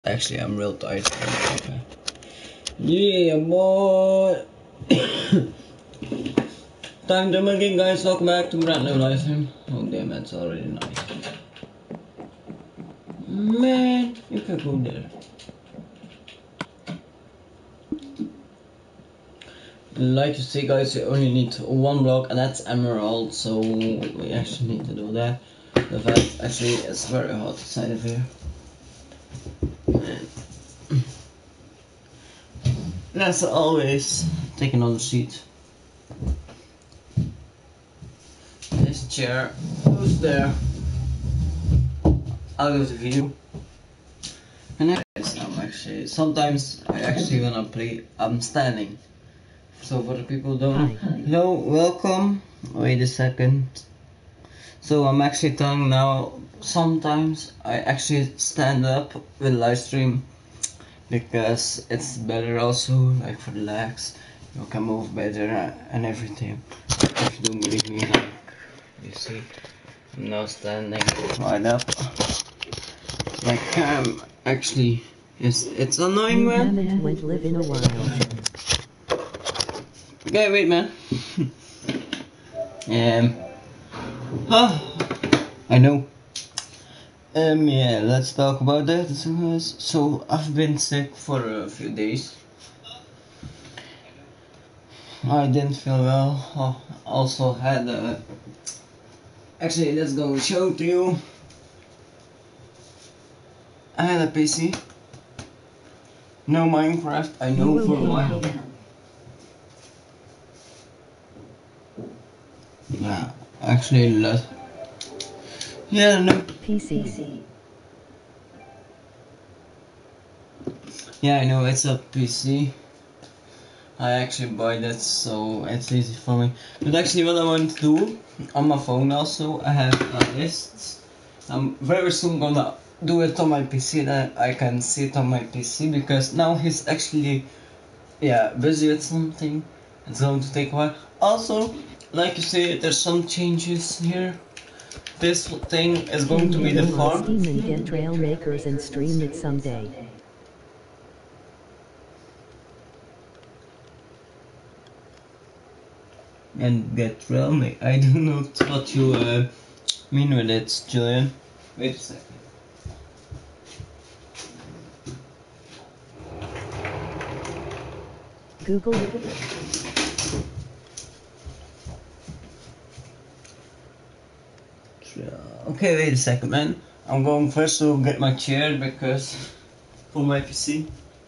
Actually, I'm real tired. Okay. Yeah, boy. Time to again, guys. Welcome back to brand new live stream. Oh damn, that's already nice. Man, you can go there. Like you see, guys, you only need one block, and that's emerald. So we actually need to do that. The fact, actually, it's very hot inside of here. And as always, take another seat. This chair. Who's there? I'll go to video. And I'm actually sometimes I actually wanna play. I'm standing. So for the people who don't hello, welcome. Wait a second. So I'm actually telling now. Sometimes I actually stand up with live stream because it's better also, like for the legs. You can move better and everything. If you don't believe me, like you see, I'm now standing right up. Like actually, it's annoying, man. Haven't went live in a while. Okay, wait, man. I know. Yeah, let's talk about that. So I've been sick for a few days. I didn't feel well. Also had actually, let's go show to you. I had a PC. No Minecraft. I know for a while. Yeah, actually, yeah, no. PC. Yeah, I know it's a PC. I actually buy that, so it's easy for me. But actually, what I want to do on my phone also, I have a list. I'm very soon gonna do it on my PC, that I can see it on my PC, because now he's actually, yeah, busy with something. It's going to take a while. Also, like you say, there's some changes here. This thing is going to be the farm. Steam and get trail makers and stream it someday. And get trail make. I don't know what you mean with it, Julian. Wait a second. Google. Okay, wait a second, man. I'm going first to get my chair because for my PC.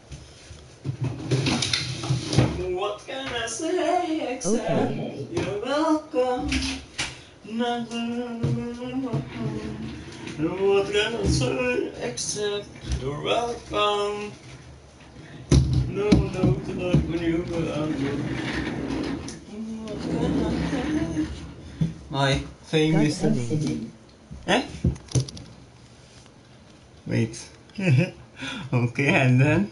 What can I say except Okay. you're welcome? What can I say except you're welcome? No, to like when you go out. What can I say? My famous. Eh? Wait. Okay, and then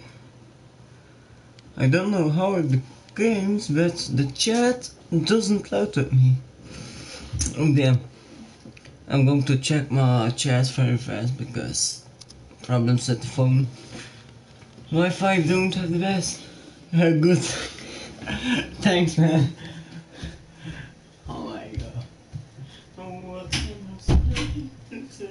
I don't know how it became, but the chat doesn't load at me. Oh damn. I'm going to check my chat very fast because problems with the phone. Wi-Fi don't have the best. Good. Thanks, man. Oh my god. Oh, what can I say?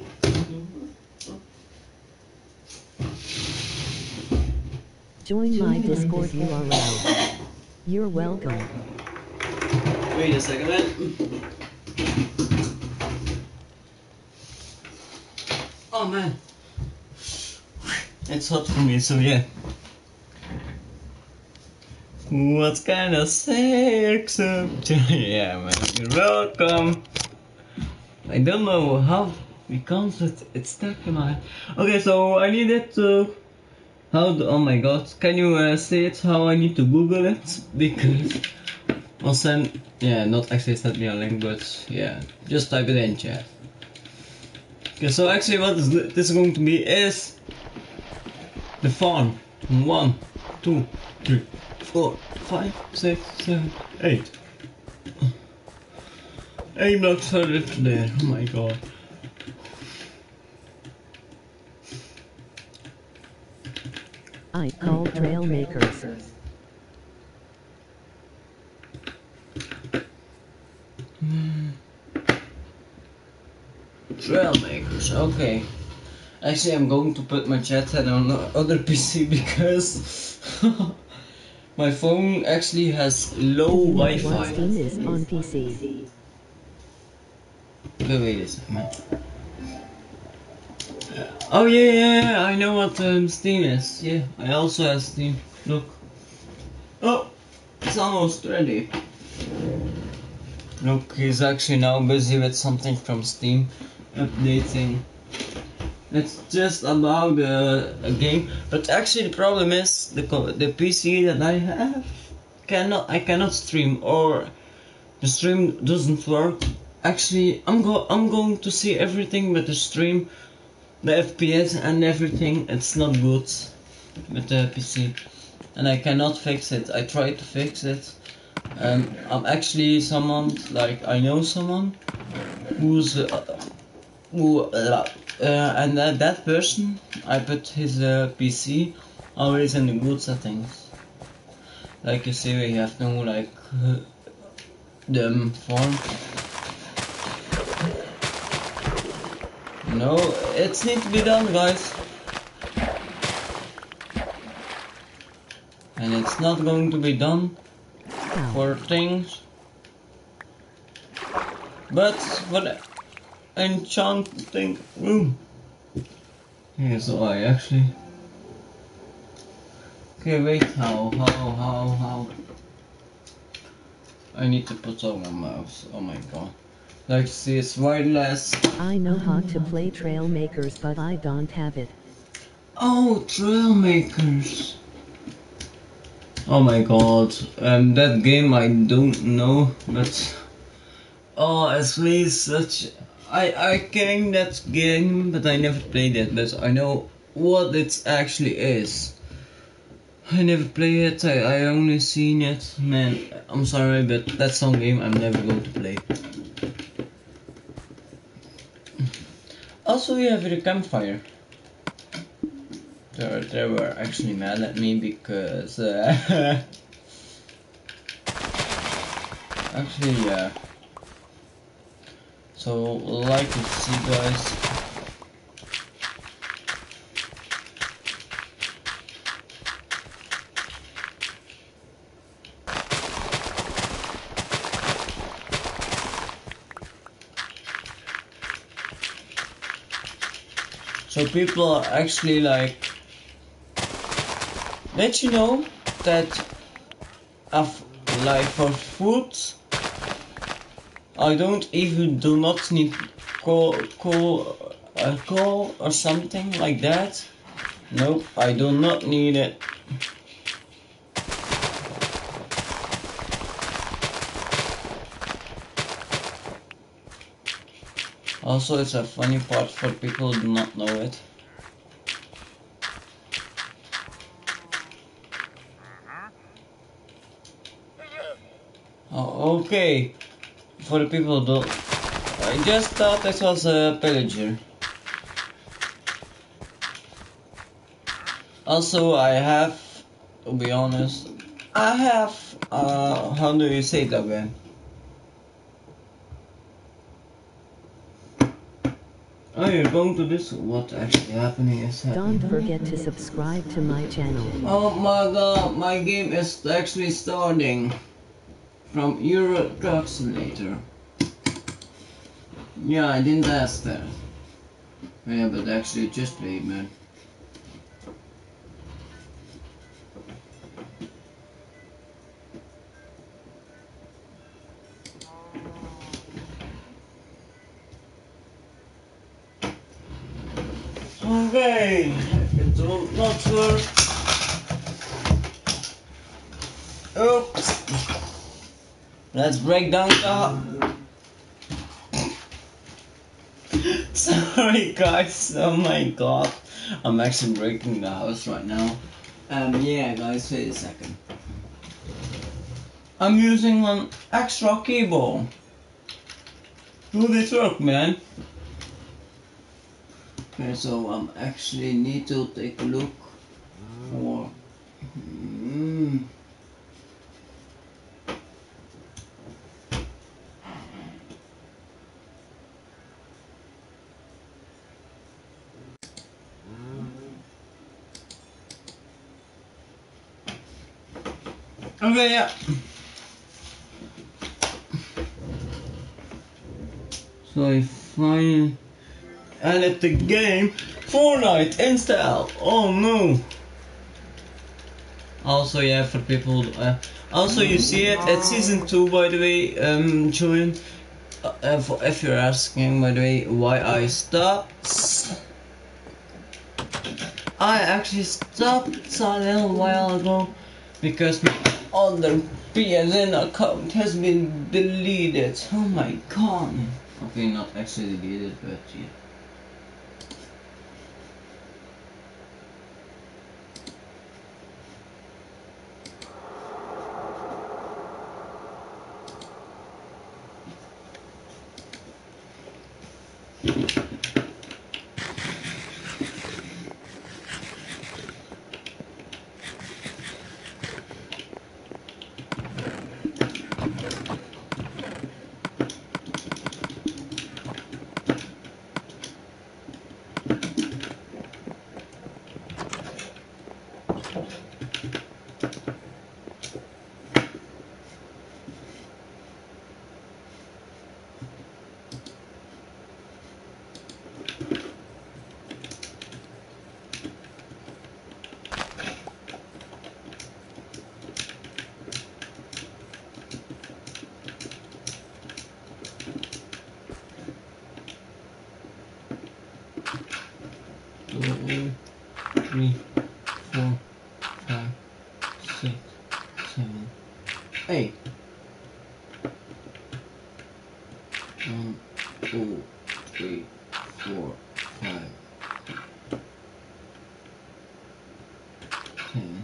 Join my Discord URL. You're welcome. Wait a second, man. Oh man. It's hot for me, so yeah. What can I say except yeah, man, you're welcome. I don't know how it comes, but it's stuck in my head. Okay, so I needed to. Oh my god, can you say it how I need to Google it? Because I'll send. Yeah, not actually send me a link, but yeah, just type it in chat. Okay, so actually, what is this going to be is the farm. 1, 2, 3, 4, 5, 6, 7, 8. 8 blocks further to there. Oh my god. I called Trailmakers. Trailmakers, okay. Actually, I'm going to put my chat head on the other PC because my phone actually has low Do you know Wi-Fi. what Steam is on PC? Okay, wait a second. Oh yeah, I know what Steam is. Yeah, I also have Steam. Look. Oh, it's almost ready. Look, he's actually now busy with something from Steam, updating. It's just about a game, but actually the problem is the PC that I have I cannot stream, or the stream doesn't work. Actually, I'm going to see everything, but the stream, the FPS and everything, it's not good with the PC, and I cannot fix it. I tried to fix it. I'm actually someone, like I know someone who's and that person, I put his PC always in the good settings. Like you see, we have no like the form. No, it needs to be done, guys. And it's not going to be done for things, but for the enchanting room. Here's why actually. Okay, wait, how? I need to put on my mouse, oh my god. Like, see, it's wireless. I know how to play Trailmakers, but I don't have it. Oh, Trailmakers. Oh my god, that game I don't know, but... Oh, it's really such... I gained that game, but I never played it, but I know what it actually is. I never play it, I only seen it. Man, I'm sorry, but that's some game I'm never going to play. Also, we have the campfire. They were actually mad at me because... actually, yeah. So, like you see, guys. So people are actually like, let you know that like for food, I do not need coal or something like that. Nope, I do not need it. Also, it's a funny part for people who do not know it. Oh, okay. For the people who don't, I just thought this was a pillager. Also, I have, to be honest, I have, how do you say it again? Oh, you're going to this? What actually happening is happening. Don't forget to subscribe to my channel. Oh my god, my game is actually starting from Euro Truck Simulator. Yeah, I didn't ask that. Yeah, but actually just played, man. Okay, it will not work. Oops. Let's break down the... Sorry guys, oh my god. I'm actually breaking the house right now. Yeah guys, wait a second. I'm using an extra cable. Do this work, man. Okay, so actually need to take a look 4. Okay, yeah. So I finally ended the game. Fortnite install. Oh no. Also, yeah, for people. Also, you see it. It's season 2, by the way. Julian. If you're asking, by the way, why I stopped. I actually stopped a little while ago because my other PSN account has been deleted. Oh my god. Okay, not actually deleted, but yeah. Two, 3, 4, 5, 6, 7, 8. 1, 2, 3, 4, 5, 10.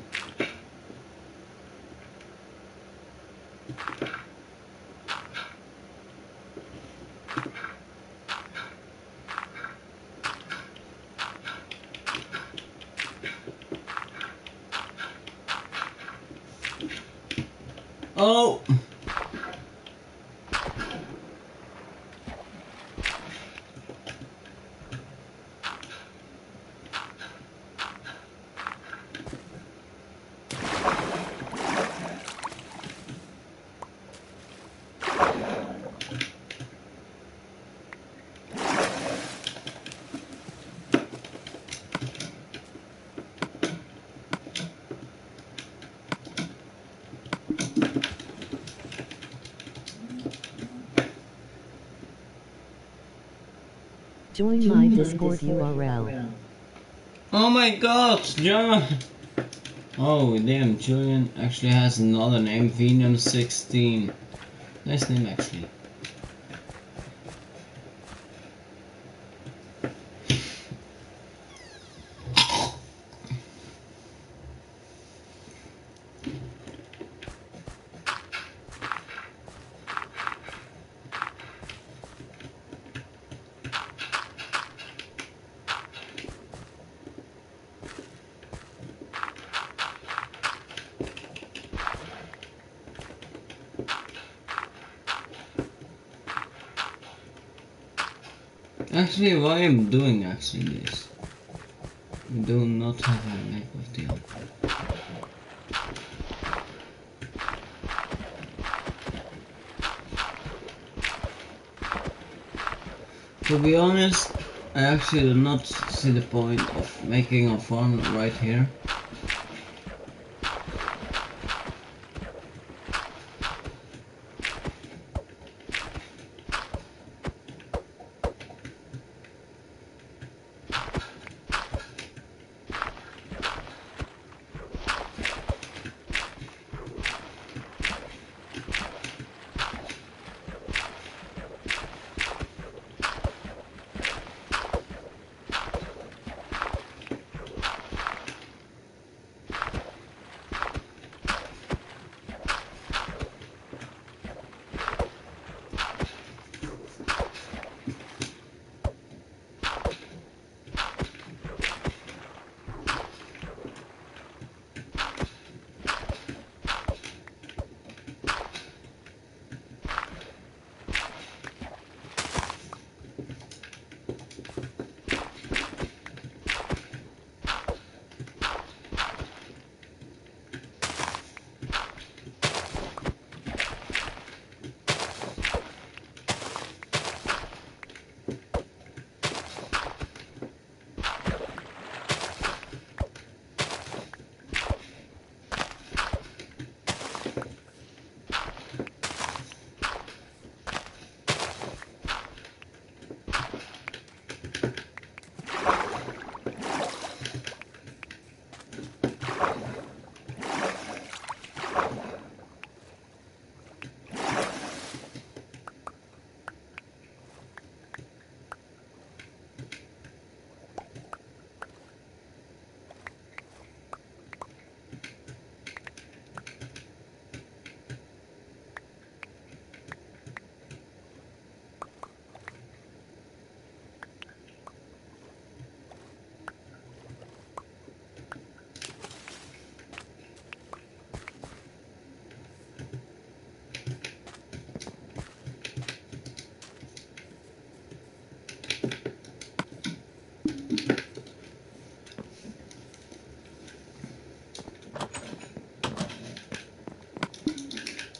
Oh! Join my Discord URL. Oh my god, John! Oh damn, Julian actually has another name, Venom16. Nice name actually. Actually, why I'm doing actually this? We do not have a map of the other. To be honest, I actually do not see the point of making a farm right here.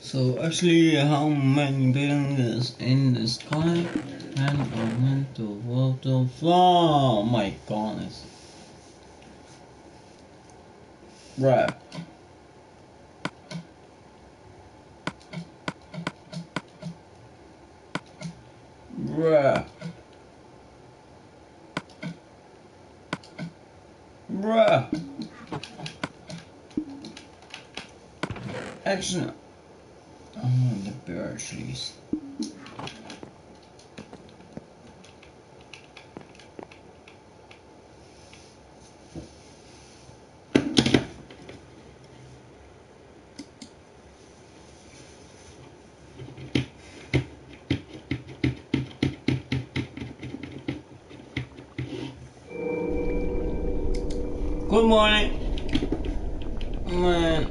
So actually, how many buildings in the sky and are meant to photo fly? Oh my goodness. Rap. Bruh. Bruh. Actually, oh, the bear trees. Good morning, man.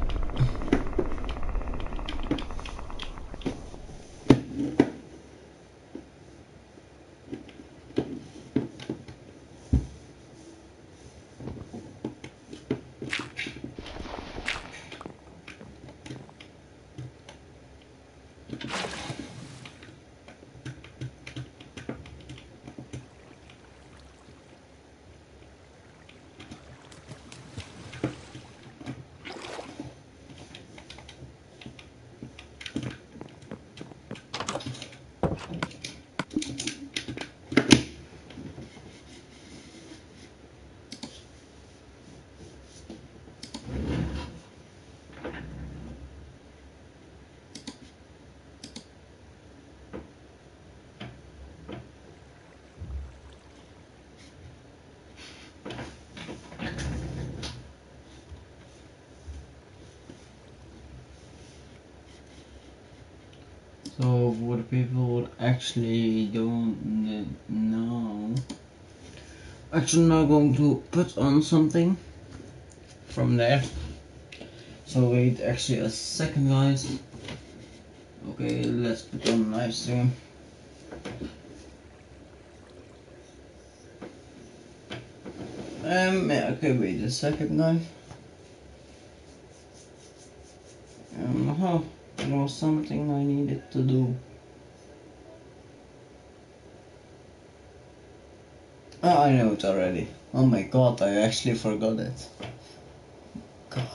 So for the people who actually don't know, actually now going to put on something from there. So wait actually a second, guys. Okay, let's put on live stream. Yeah, okay, wait a second, guys. There was something I needed to do. Oh, I know it already. Oh my god, I actually forgot it. God.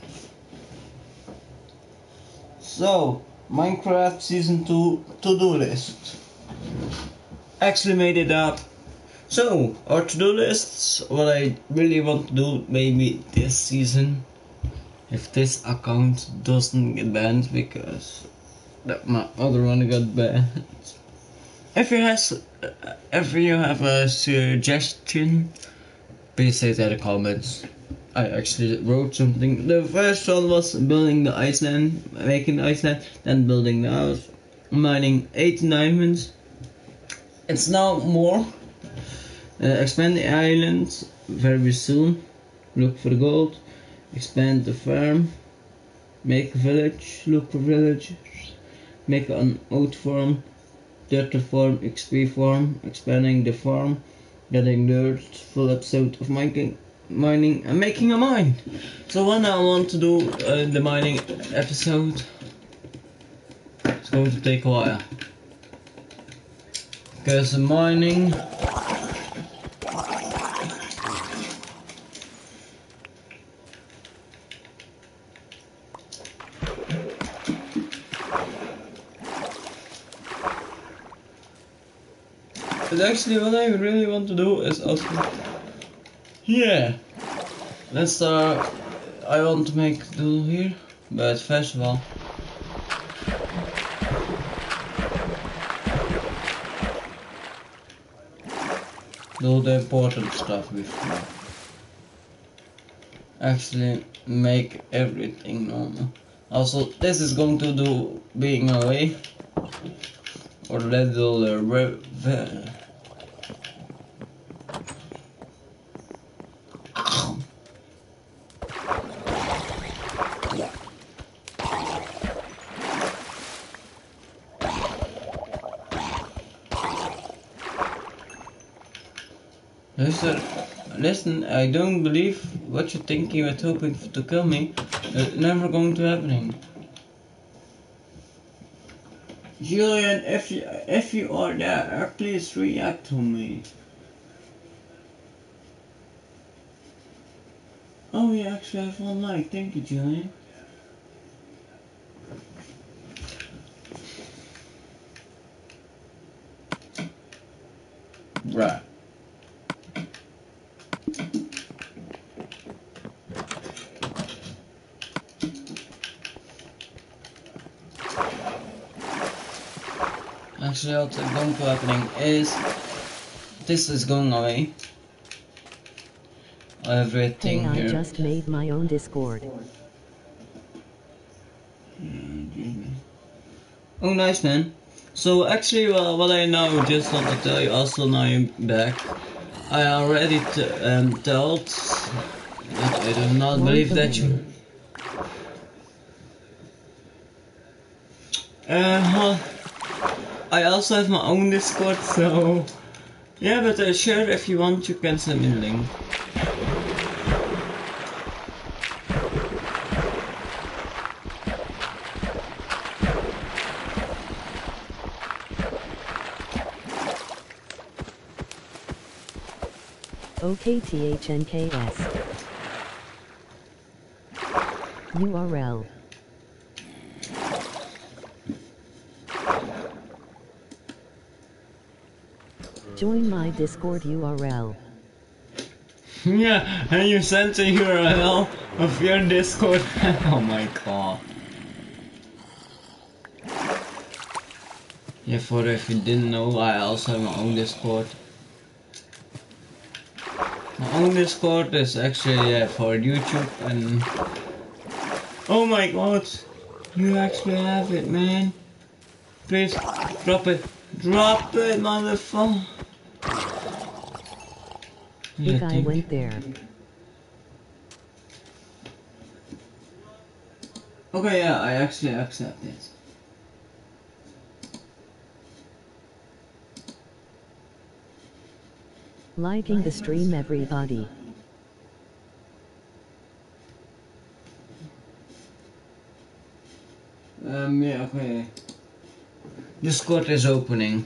So, Minecraft Season 2 to-do list. Actually made it up. So, our to-do lists, what I really want to do maybe this season, if this account doesn't get banned, because my other one got banned. If you have a suggestion, please say that in the comments. I actually wrote something. The first one was building the Iceland, making the Iceland, then building the house, mining 8 diamonds. It's now more. Expand the island very soon. Look for gold. Expand the farm. Make a village. Look for villagers. Make an oat farm. Dirt farm, XP farm, expanding the farm, getting dirt, full episode of mining, and making a mine. So when I want to do the mining episode, it's going to take a while. Because mining... But actually what I really want to do is also... Yeah! Let's start... I want to make do here, but first of all... do the important stuff before. Actually make everything normal. Also, this is going to do being away. Or little Listen, I don't believe what you're thinking with hoping to kill me. It's never going to happen. Julian, if you are there, please react to me. Oh, we actually have one like. Thank you, Julian. Right. Actually, what's going to happening is this is going away. Everything Hey, I here. just made my own Discord. Oh, nice, man. So actually, what I now just want to tell you, also now I'm back. I already told that I do not believe that you. Well, I also have my own Discord, so yeah. But sure, if you want, you can send me the link. OKTHNKS. URL. Join my Discord URL. Yeah, and you sent the URL of your Discord. Oh my god. Yeah, for if you didn't know, I also have my own Discord. My own Discord is actually for YouTube and... Oh my god! You actually have it, man. Please, drop it. Drop it, motherfucker. Big I went there. Okay, yeah, I actually accept it. Liking the stream, everybody. Yeah, okay. Discord is opening.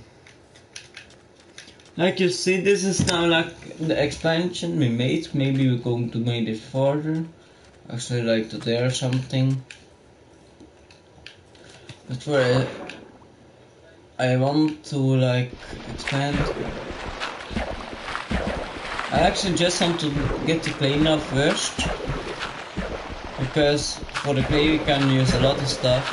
Like you see, this is now like the expansion we made. Maybe we're going to make it further. Actually, like to there or something. But for I want to like expand. I actually just want to get the play now first. Because for the play you can use a lot of stuff.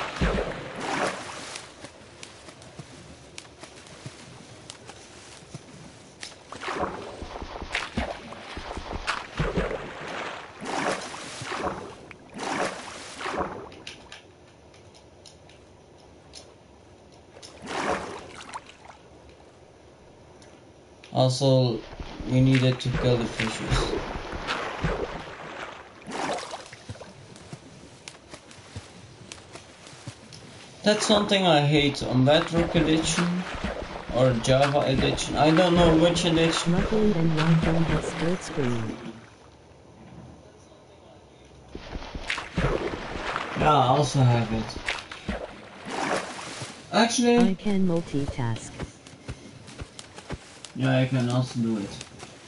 Also, we needed to kill the fishes. That's something I hate on Bedrock Edition or Java Edition. I don't know which edition. Luckily, then one phone has split screen. Yeah, I also have it. Actually, I can multitask. yeah, I can also do it.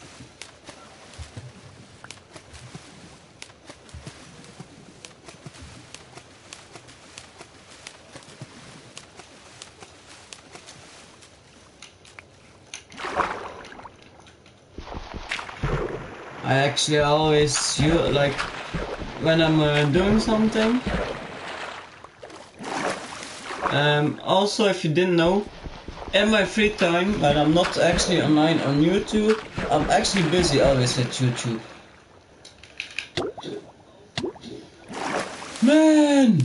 I actually always use, like, when I'm doing something. Also, if you didn't know, in my free time, when I'm not actually online on YouTube, I'm actually busy always at YouTube. Man!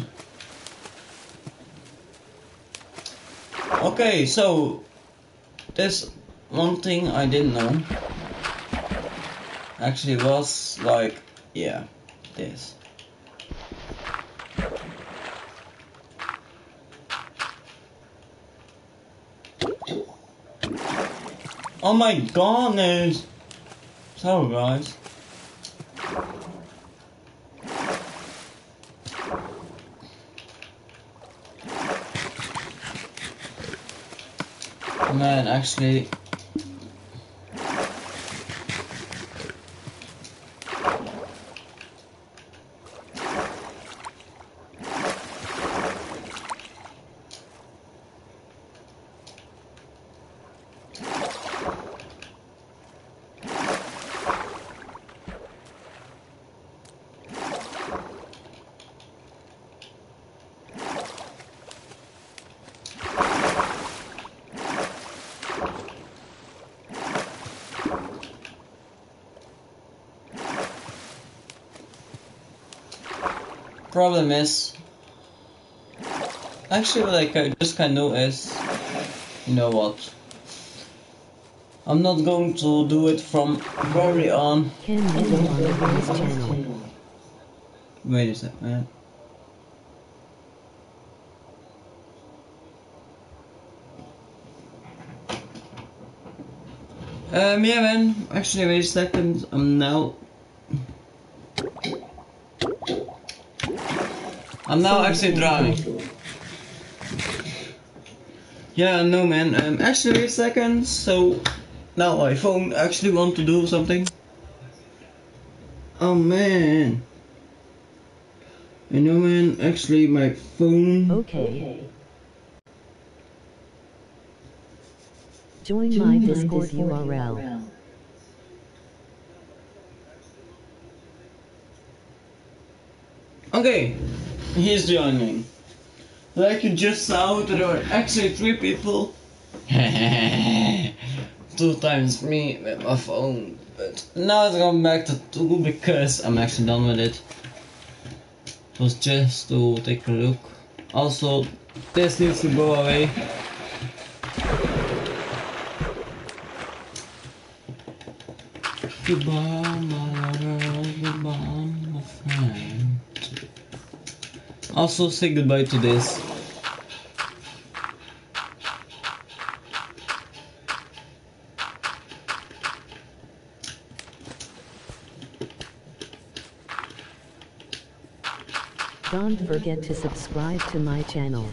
Okay, so there's one thing I didn't know. Actually was like, yeah, this. Oh my goodness! Sorry guys. Man, actually. Problem is, actually what I just can do is, you know what, I'm not going to do it from very on. Ken Nitto on the voice channel. Wait a sec, man. Yeah man, actually wait a second, I'm now actually driving. Yeah, no man, actually wait a second, so now my phone actually want to do something. Oh man. You know man, actually my phone... Okay. Join my Discord URL. Okay, he's joining. Like you just saw, there were actually 3 people. 2 times me with my phone. But now it's going back to 2 because I'm actually done with it. It was just to take a look. Also, this needs to go away. Goodbye, my lover. Goodbye, my friend. Also, say goodbye to this. Don't forget to subscribe to my channel.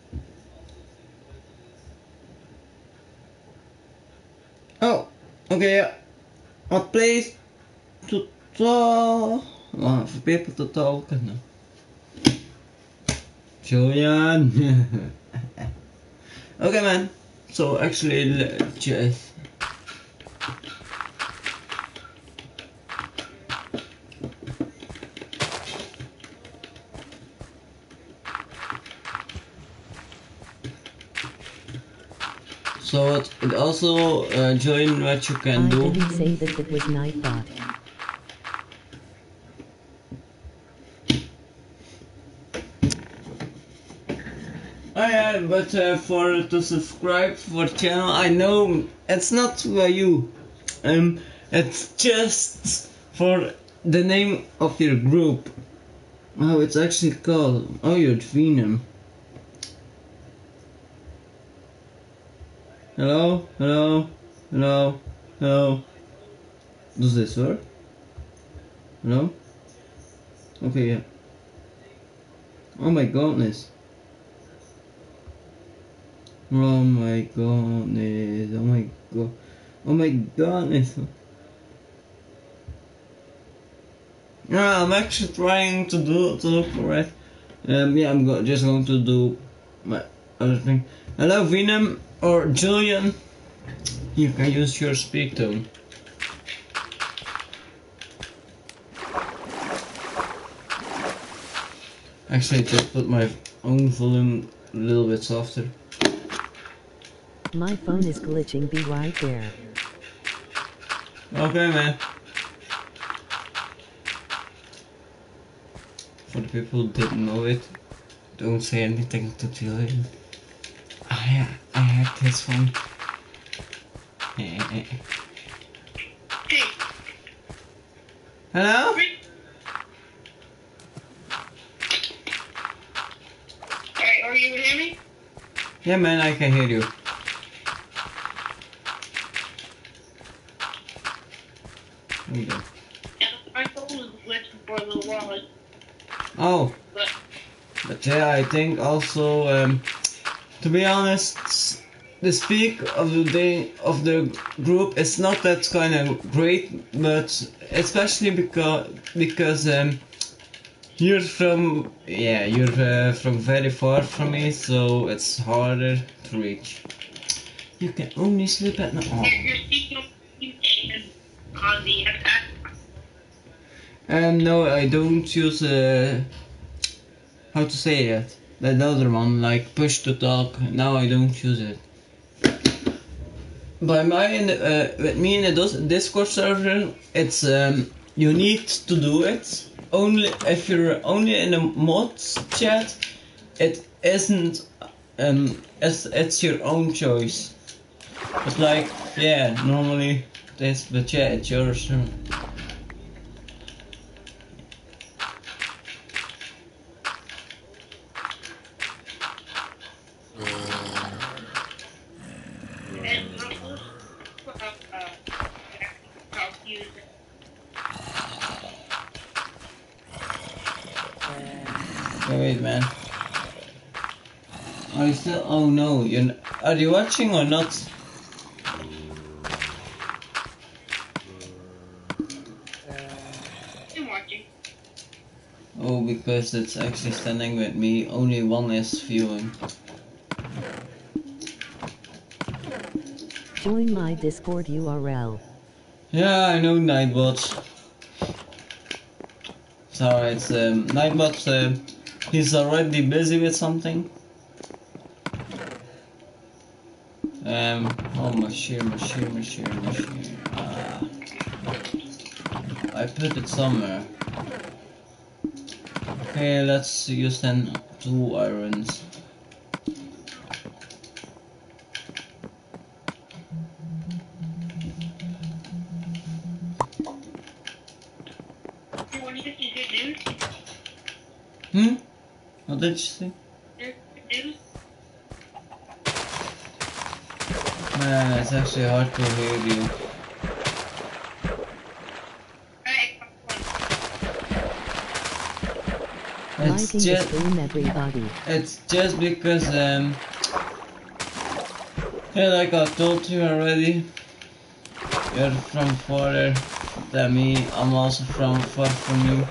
Oh, okay, yeah. A place to talk. For people to talk. No. Julian. Okay, man. So actually, let's just. So it also join what you can I do. didn't say that it was Nightbot. Oh yeah, but for to subscribe for channel, I know it's not for you. It's just for the name of your group. Oh, it's actually called. Oh, you're Venom. Hello, hello, hello, hello. Does this work? Hello? Okay, yeah. Oh my goodness. Oh my goodness. Oh my god. Oh my goodness. Yeah, I'm actually trying to look for it. Yeah, I'm just going to do my other thing. Hello, Venom or Julian. You can use your speak tone. Actually, just put my own volume a little bit softer. My phone is glitching, be right there. Okay, man. For the people who didn't know it, don't say anything to Julian. I hacked his phone. Hello? Are you hear me? Yeah, man, I can hear you. There you go. My phone was glitching for a little while. Oh, But but yeah, I think also, to be honest, the speak of the day of the group is not that kind of great, but especially because you're from from very far from me, so it's harder to reach. You can only sleep at night. You're speaking on the Xbox. No, I don't use how to say it. The other one, like push to talk. Now I don't use it. By with me in the Discord server, it's you need to do it. Only if you're only in a mods chat, it isn't. It's your own choice. But like, yeah, normally this, but yeah, it's yours. And I'll use it. Wait, man. Are you still? Oh no, are you watching or not? I'm watching. Oh, because it's actually standing with me. Only one is viewing. Join my Discord URL. Yeah, I know Nightbot. Sorry, it's Nightbot. He's already busy with something. Oh, Mashir. I put it somewhere. Okay, let's use then 2 irons. You want to get some good news? What did you say? There's good news. Man, it's actually hard to hear you. Liking the stream, everybody. It's just because yeah, like I told you already, you're from farther than me. I'm also from far from you.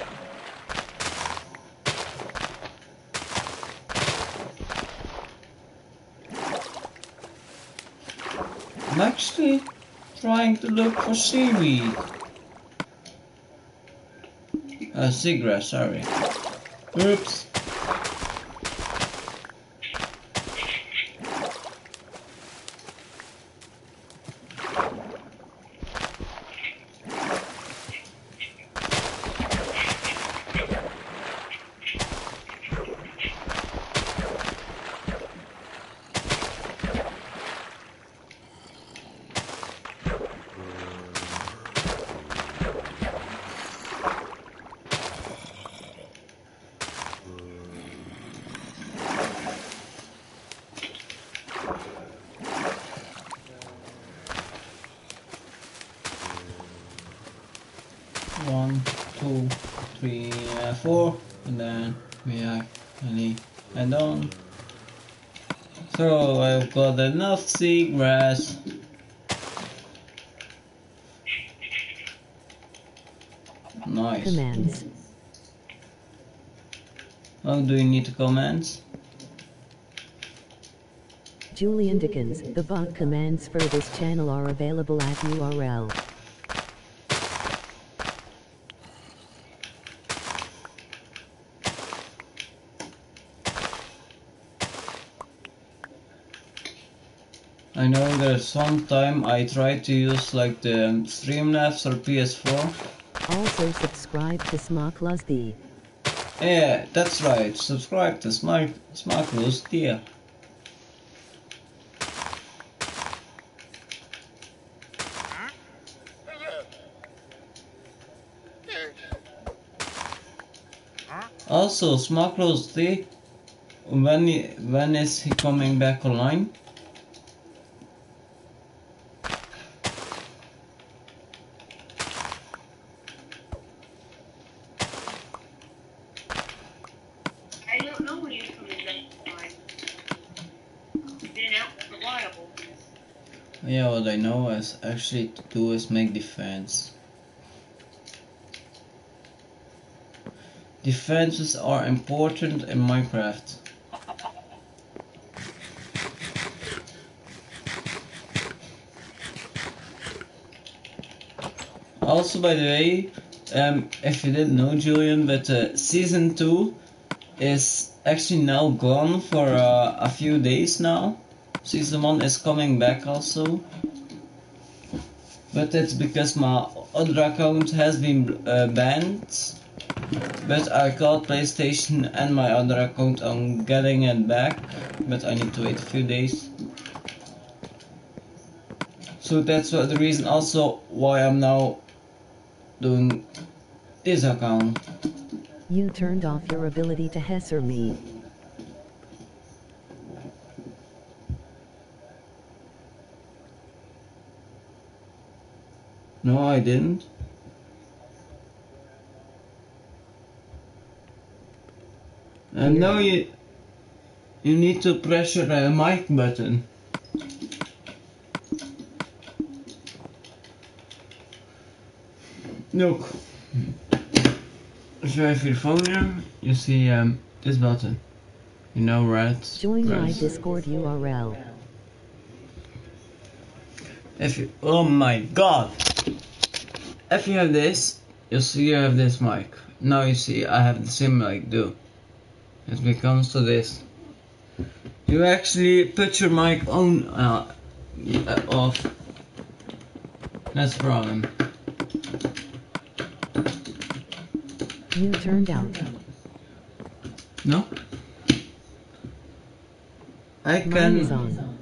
I'm actually trying to look for seaweed. Seagrass, sorry. Oops. One, two, three, 4, and then we actually head on. So I've got enough seagrass. Nice. Commands. How do you need the commands? Julian Dickens. The bot commands for this channel are available at URL. I know that sometime I try to use like the Streamlabs or PS4. Also subscribe to Smokluzd. Yeah, that's right. Subscribe to Smokluzd. Yeah. Also, Smokluzd, when is he coming back online? I don't know when you're coming back online. You've been out for a while. Yeah, what I know is actually to do is make defense. Defenses are important in Minecraft. Also, by the way, if you didn't know, Julian, but season 2 is actually now gone for a few days now. Season 1 is coming back also. But it's because my other account has been banned. But I called PlayStation and my other account on getting it back. But I need to wait a few days. So that's the reason also why I'm now doing this account. You turned off your ability to Hesser me. No, I didn't. And now you need to press your mic button. Look. If you have your phone here, you see this button. You know, red. Join my Discord URL. If you, oh my god! If you have this, you see you have this mic. Now you see I have the same mic too. It becomes to this. You actually put your mic on off. That's the problem. You turned out. No? I Mine is can. on.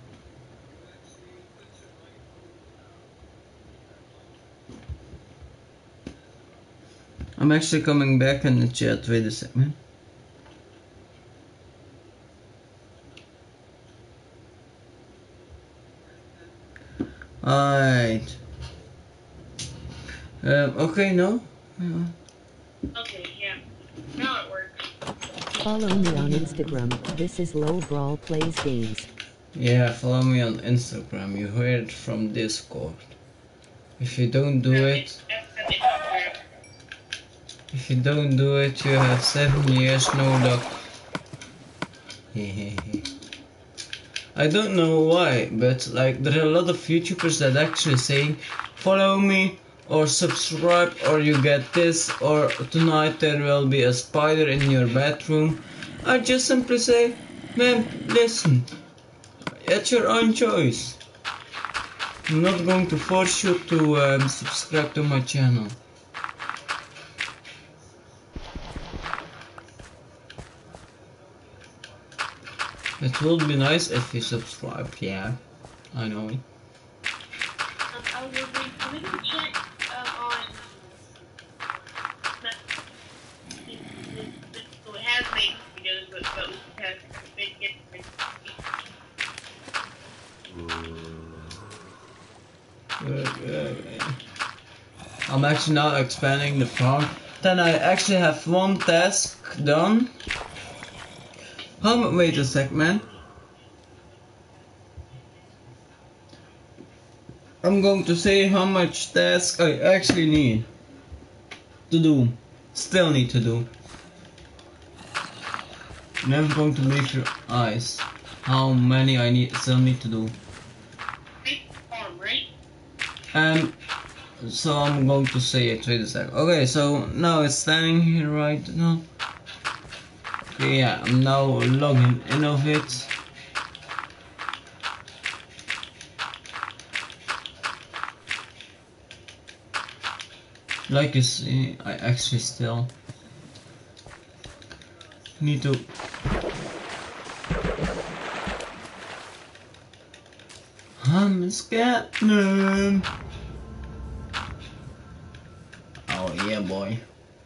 I'm actually coming back in the chat. Wait a second. Alright. Okay, no? Okay, yeah. Now it works. Follow me on Instagram. This is Low Brawl Plays Games. Yeah, follow me on Instagram. You heard it from Discord. If you don't do it, if you don't do it, you have 7 years no luck. I don't know why, but like there are a lot of YouTubers that actually saying follow me or subscribe or you get this or tonight there will be a spider in your bedroom. I just simply say, man, listen, it's your own choice. I'm not going to force you to subscribe to my channel. It would be nice if you subscribe, yeah, I know it. I was wondering, can we go check on so it has made videos, but we have been getting I'm actually now expanding the farm. Then I actually have one task done. Wait a sec, man. I'm going to say how much task I actually need to do. Still need to do. And I'm going to make your eyes how many I still need to do. farm, right? So I'm going to say it. Wait a sec. Okay, so now it's standing here right now. Okay, yeah, I'm now logging in of it. Like you see, I actually still need to. I'm a Scatman. Oh yeah, boy.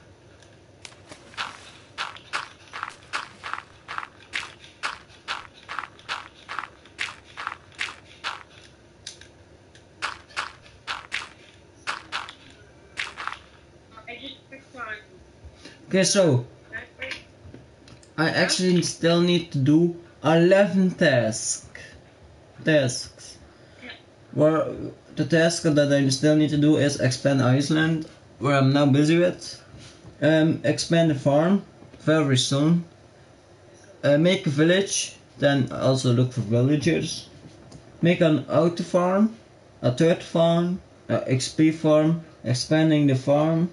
Okay, so I actually still need to do 11 tasks. Well, the task that I still need to do is expand Iceland, where I'm now busy with. Expand the farm very soon. Make a village, then also look for villagers. Make an auto farm, a third farm, a XP farm, expanding the farm.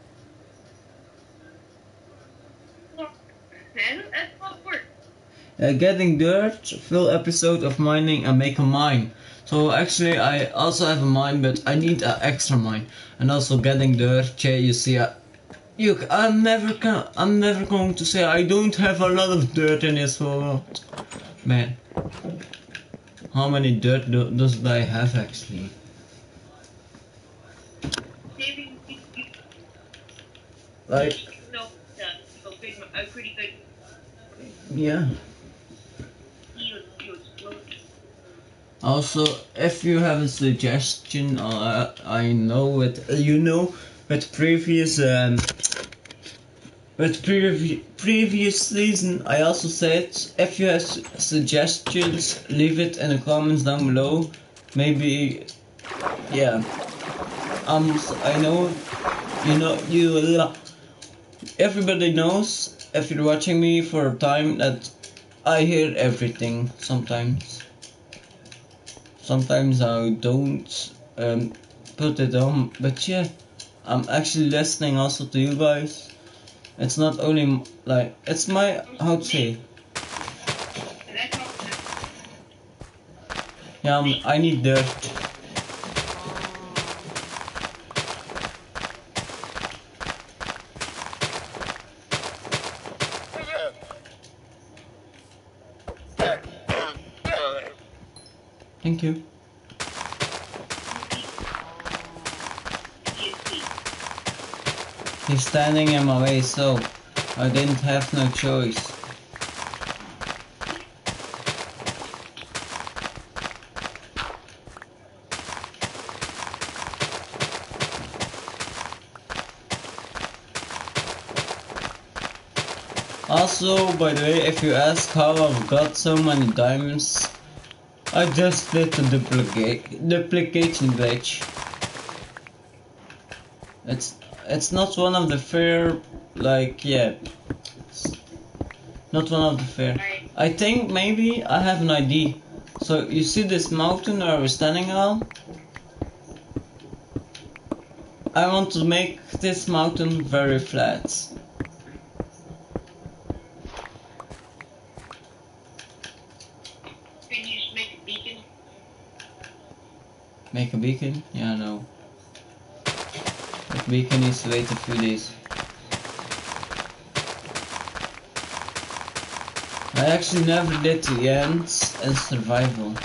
That's not work. Getting dirt, full episode of mining, and make a mine. So actually I also have a mine, but I need an extra mine. And also getting dirt, yeah, you see, I'm never going to say I don't have a lot of dirt in this world. Man, how many dirt does I have actually? Saving Like, no, pretty good. yeah. You explode. Also, if you have a suggestion, I know it. You know, with previous previous season, I also said if you have suggestions, leave it in the comments down below. Maybe, yeah. I know, everybody knows if you're watching me for a time that I hear everything sometimes. Sometimes I don't put it on, but yeah, I'm actually listening also to you guys. It's not only like, it's my, how to say, yeah, I need dirt. Thank you. He's standing in my way, so I didn't have no choice. Also, by the way, if you ask how I've got so many diamonds, I just did the duplication glitch. It's not one of the fair, like, yeah, not one of the fair. I think maybe I have an idea. So you see this mountain where we're standing on? I want to make this mountain very flat. Can you just make a beacon? Make a beacon? Yeah, no. That beacon needs to wait a few days. I actually never did the ends in survival.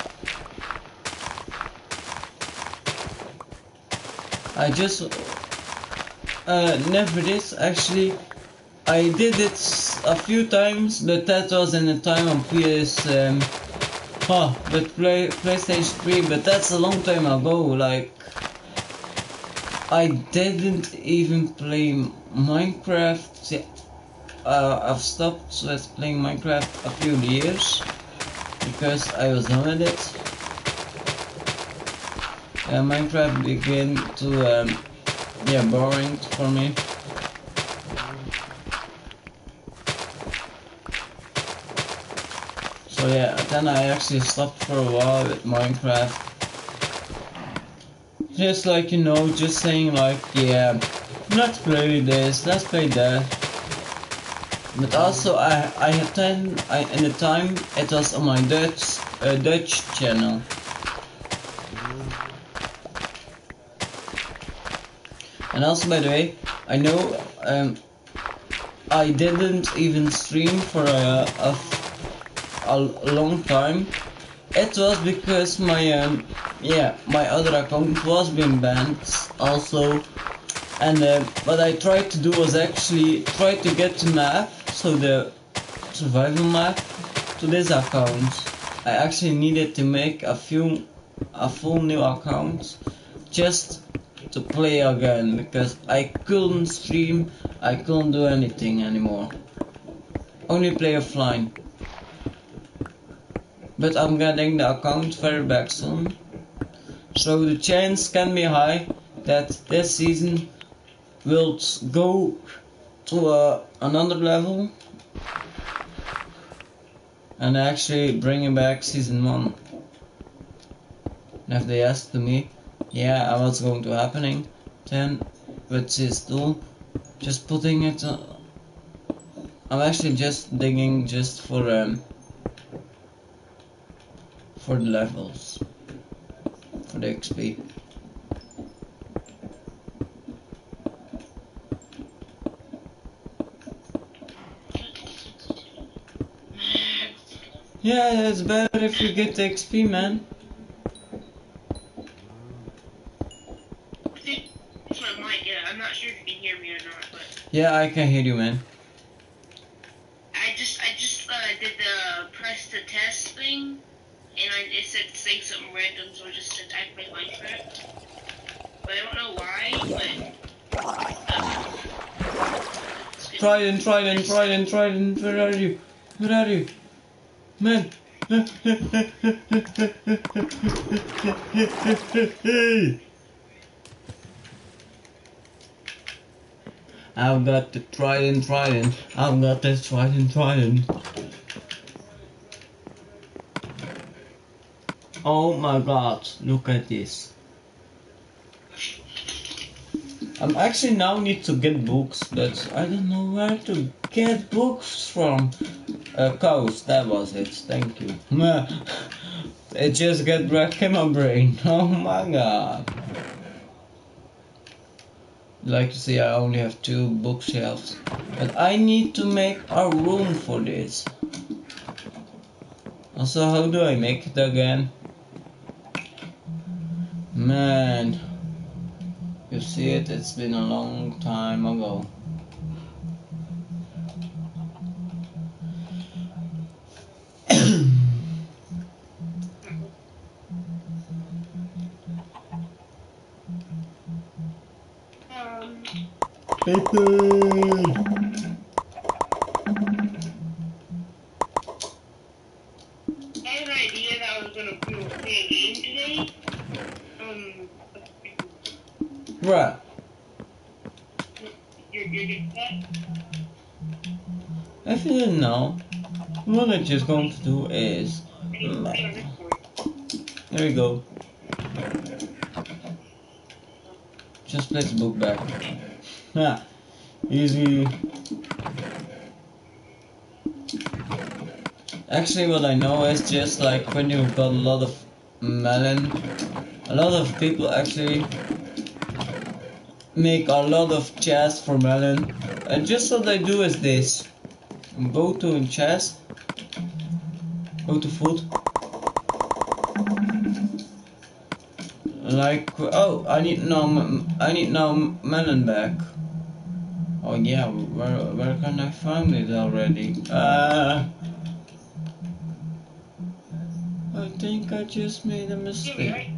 I just never did actually. I did it a few times, but that was in the time on PlayStation 3, but that's a long time ago. Like, I didn't even play Minecraft. I've stopped with playing Minecraft a few years because I was done with it. Minecraft began to boring for me. So yeah, then I actually stopped for a while with Minecraft. Just like, just saying like, yeah, let's play this, let's play that. But also I had time, in the time it was on my Dutch channel. And also, by the way, I know I didn't even stream for a long time. It was because my my other account was being banned also, and what I tried to do was actually try to get the map, so the survival map, to this account. I actually needed to make a full new account just to play again, because I couldn't stream, I couldn't do anything anymore. Only play offline. But I'm getting the account very back soon. So the chance can be high that this season will go to another level and actually bringing back season 1. And if they asked to me, yeah, what's going to happening, then with this tool, just putting it. I'm actually just digging just for the levels, for the XP. Yeah, it's better if you get the XP, man. It's my mic, yeah. I'm not sure if you can hear me or not, but Yeah, I can hear you, man. I just did the press to test thing, and it said say something random, so I just said I play Minecraft. But I don't know why, but Trident, where are you? Where are you? Man! I've got the trident. I've got the trident. Oh my god, look at this. I'm actually now need to get books, but I don't know where to get books from. Coast, that was it, thank you. It just got back in my brain, oh my god. Like you see, I only have 2 bookshelves, but I need to make a room for this. Also, how do I make it again? Man, you see it, it's been a long time ago. I had an idea that I was gonna play a game today. Right. You're good at If you didn't know, what I'm just going to do is... that? There we go. Just place the book back. Yeah, easy. Actually, what I know is just like when you've got a lot of melon, a lot of people actually make a lot of chests for melon. And just what I do is this. Go to chest, go to food. Like, oh, I need now melon back. Oh yeah, where can I find it already? I think I just made a mistake.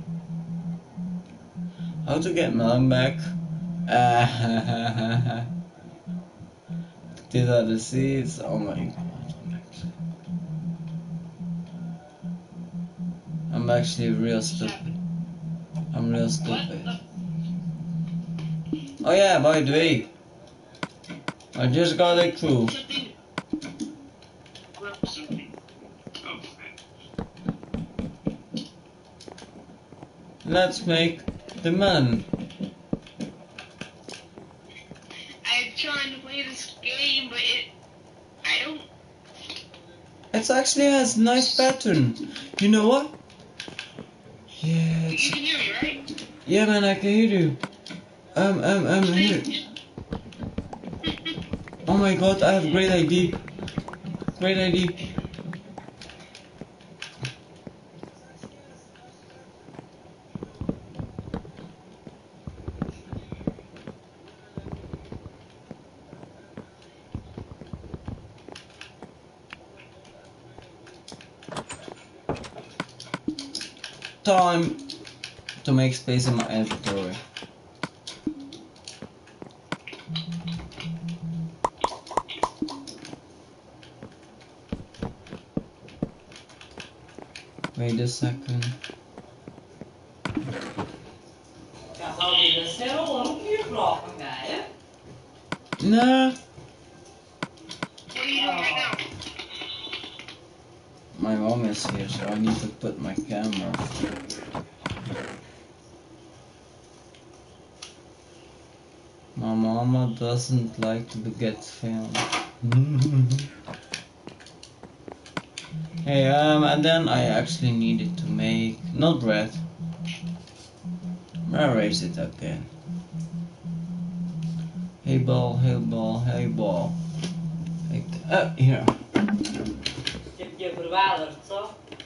How to get melon back? These are the seeds. Oh my god. I'm actually real stupid. I'm real stupid. Oh yeah, by the way, I just got a clue. Let's make the melon. I'm trying to play this game, but I don't. It actually has a nice pattern. You know what? Yeah, You can hear me, right? yeah, man, I can hear you. Here. Oh my god, I have a great idea. Great idea. Time to make space in my inventory. Wait a second. zijn we dan ook niet gevraagd, hè? No. What are you doing right now? My mom is here, so I need to put my camera. My mama doesn't like to get filmed. Hey, and then I actually needed to make, not red. Erase it again. Hey ball, hey ball, hey ball. Hey, here. Ik heb je verwijderd, zo.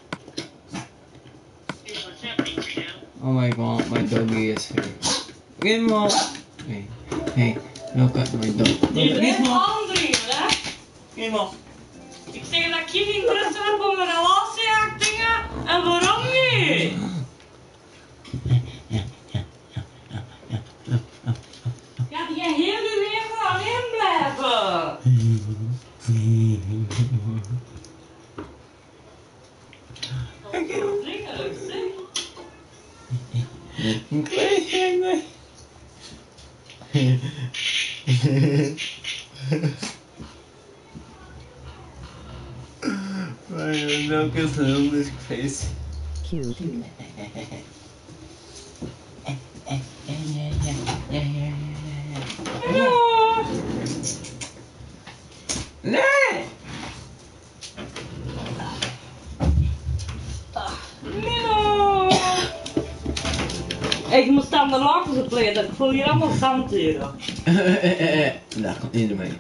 Here's what's happening right now. Oh my god, my doggy is here. Gizmo! Hey, hey, look at my dog. Die Look at blijft Gizmo! aandringen, hè? Gizmo! Ik zeg dat ik geen interesse heb om een relatieachtingen. En waarom niet? Ja, die heel je leven alleen blijven. Dat is wel dringelijk, zeg. My dog is home is crazy. Cute. Ja. Nee! Mino. Ik moet aan de lakens opleiden. Ik voel hier allemaal zand hier. Daar komt iedereen mee.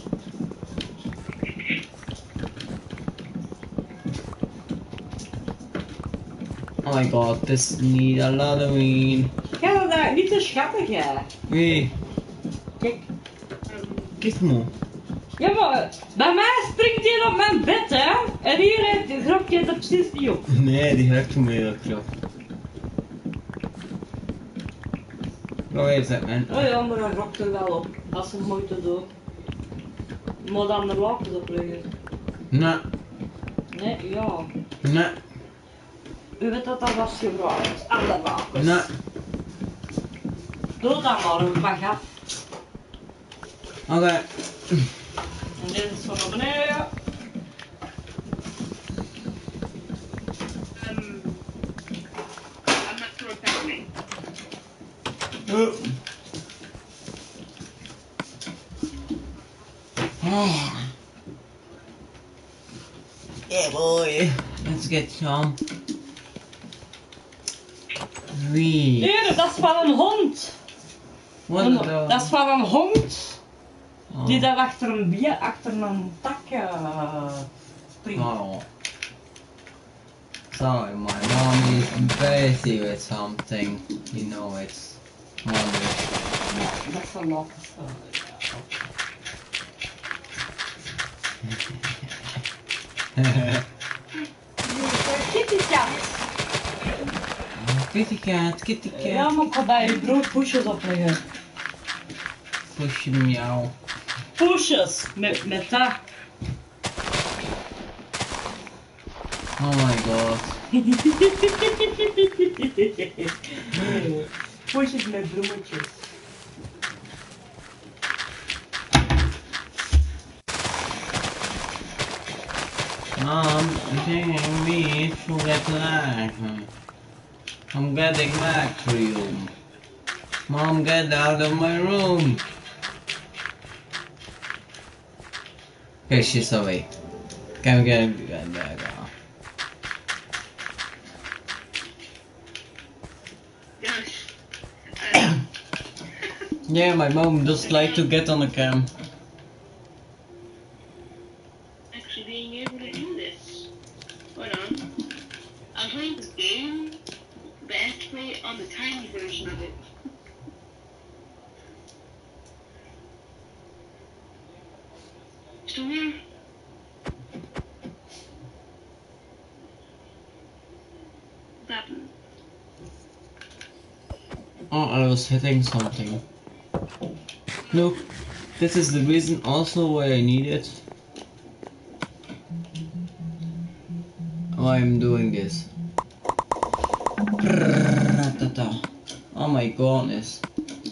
Oh my god, this need a Halloween. Ja, dat is niet te schattig, hè. Wie? Kijk. Gizmo. Ja, maar bij mij springt hij op mijn bed, hè. En hier gropt hij er precies niet op. Nee, die heeft toen meer geklapt. Hoe is het, man? Oh ja, maar hij gropt er wel op. Als ze moeite doen. Maar dan de lakens opleggen. Nee, Nee, ja. nee, U weet dat dat was gevraagd. Aan de lakens. nee. Doe dat maar, een pak af. Oké. En dit is van naar beneden. I'm not sure what's happening. Oh. Yeah, boy. Let's get some. Wie? Nee, dat is van een hond. What the? Dat is van een hond. Oh. Die daar achter een tak springt. Oh. Sorry, my mom is busy with something. You know it's Monday. Dat is een lakens. Kitty cat. Kitty cat, kitty cat. Ja, maar ik ga bij je brood poesjes opleggen. Push meow. Poesjes, met dat. Oh my god. Poesjes met bloemetjes. Mom, taking me to get lag. I'm getting back to you. Mom, get out of my room. Okay, she's away. Can we get back out? Gosh. Yeah, my mom does like to get on the cam. Actually being able to do this. Hold on. I'm playing this game, but I have to play it on the tiny version of it. Still here? What's happening? Oh, I was hitting something. Look, this is the reason also why I need it. Why I'm doing this. Oh my goodness.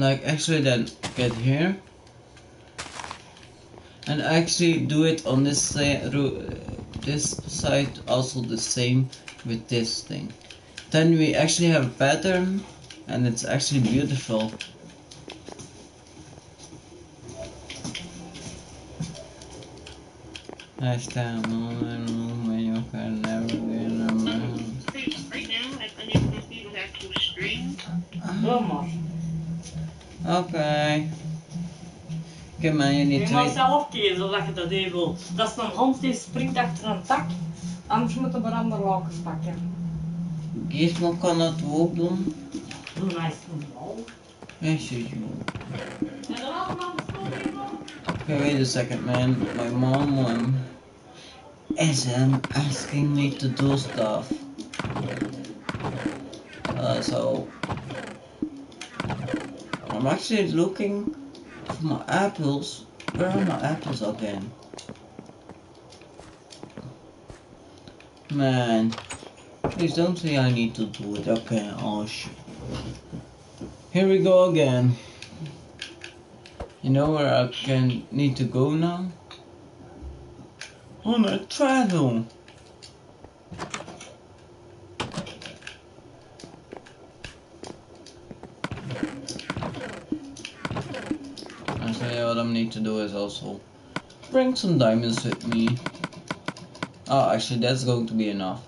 like actually then get here and actually do it on this side also the same with this thing. Then we actually have a pattern and it's actually beautiful. Nice time when you can never be in a man. Right now, I'm unable to see the actual string. Doe maar. Okay. Okay man, you need Je to mag wait. zelf kiezen of je dat even wilt. Dat is een hond die springt achter een tak. Anders moeten we een ander lakens pakken. Gizmo kan dat ook doen. Doe mij eens normaal. Yes, you do. En dan allemaal de school even. Okay, wait a second man. My mom is asking me to do stuff. So I'm actually looking for my apples. Where are my apples again? Man, please don't say I need to do it. Okay, oh shit. Here we go again. You know where I need to go now? On a travel. Actually, what I need to do is also bring some diamonds with me. Oh, actually, that's going to be enough.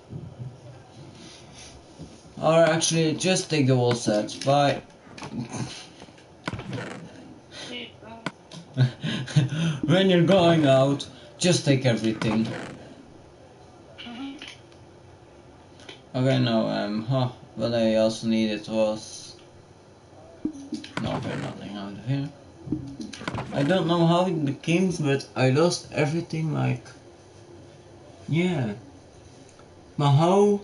Or actually, just take the whole set. Bye. When you're going out, just take everything. Okay, no, what I also needed was... No, okay, nothing out of here. I don't know how it became, but I lost everything, like... Yeah. But how?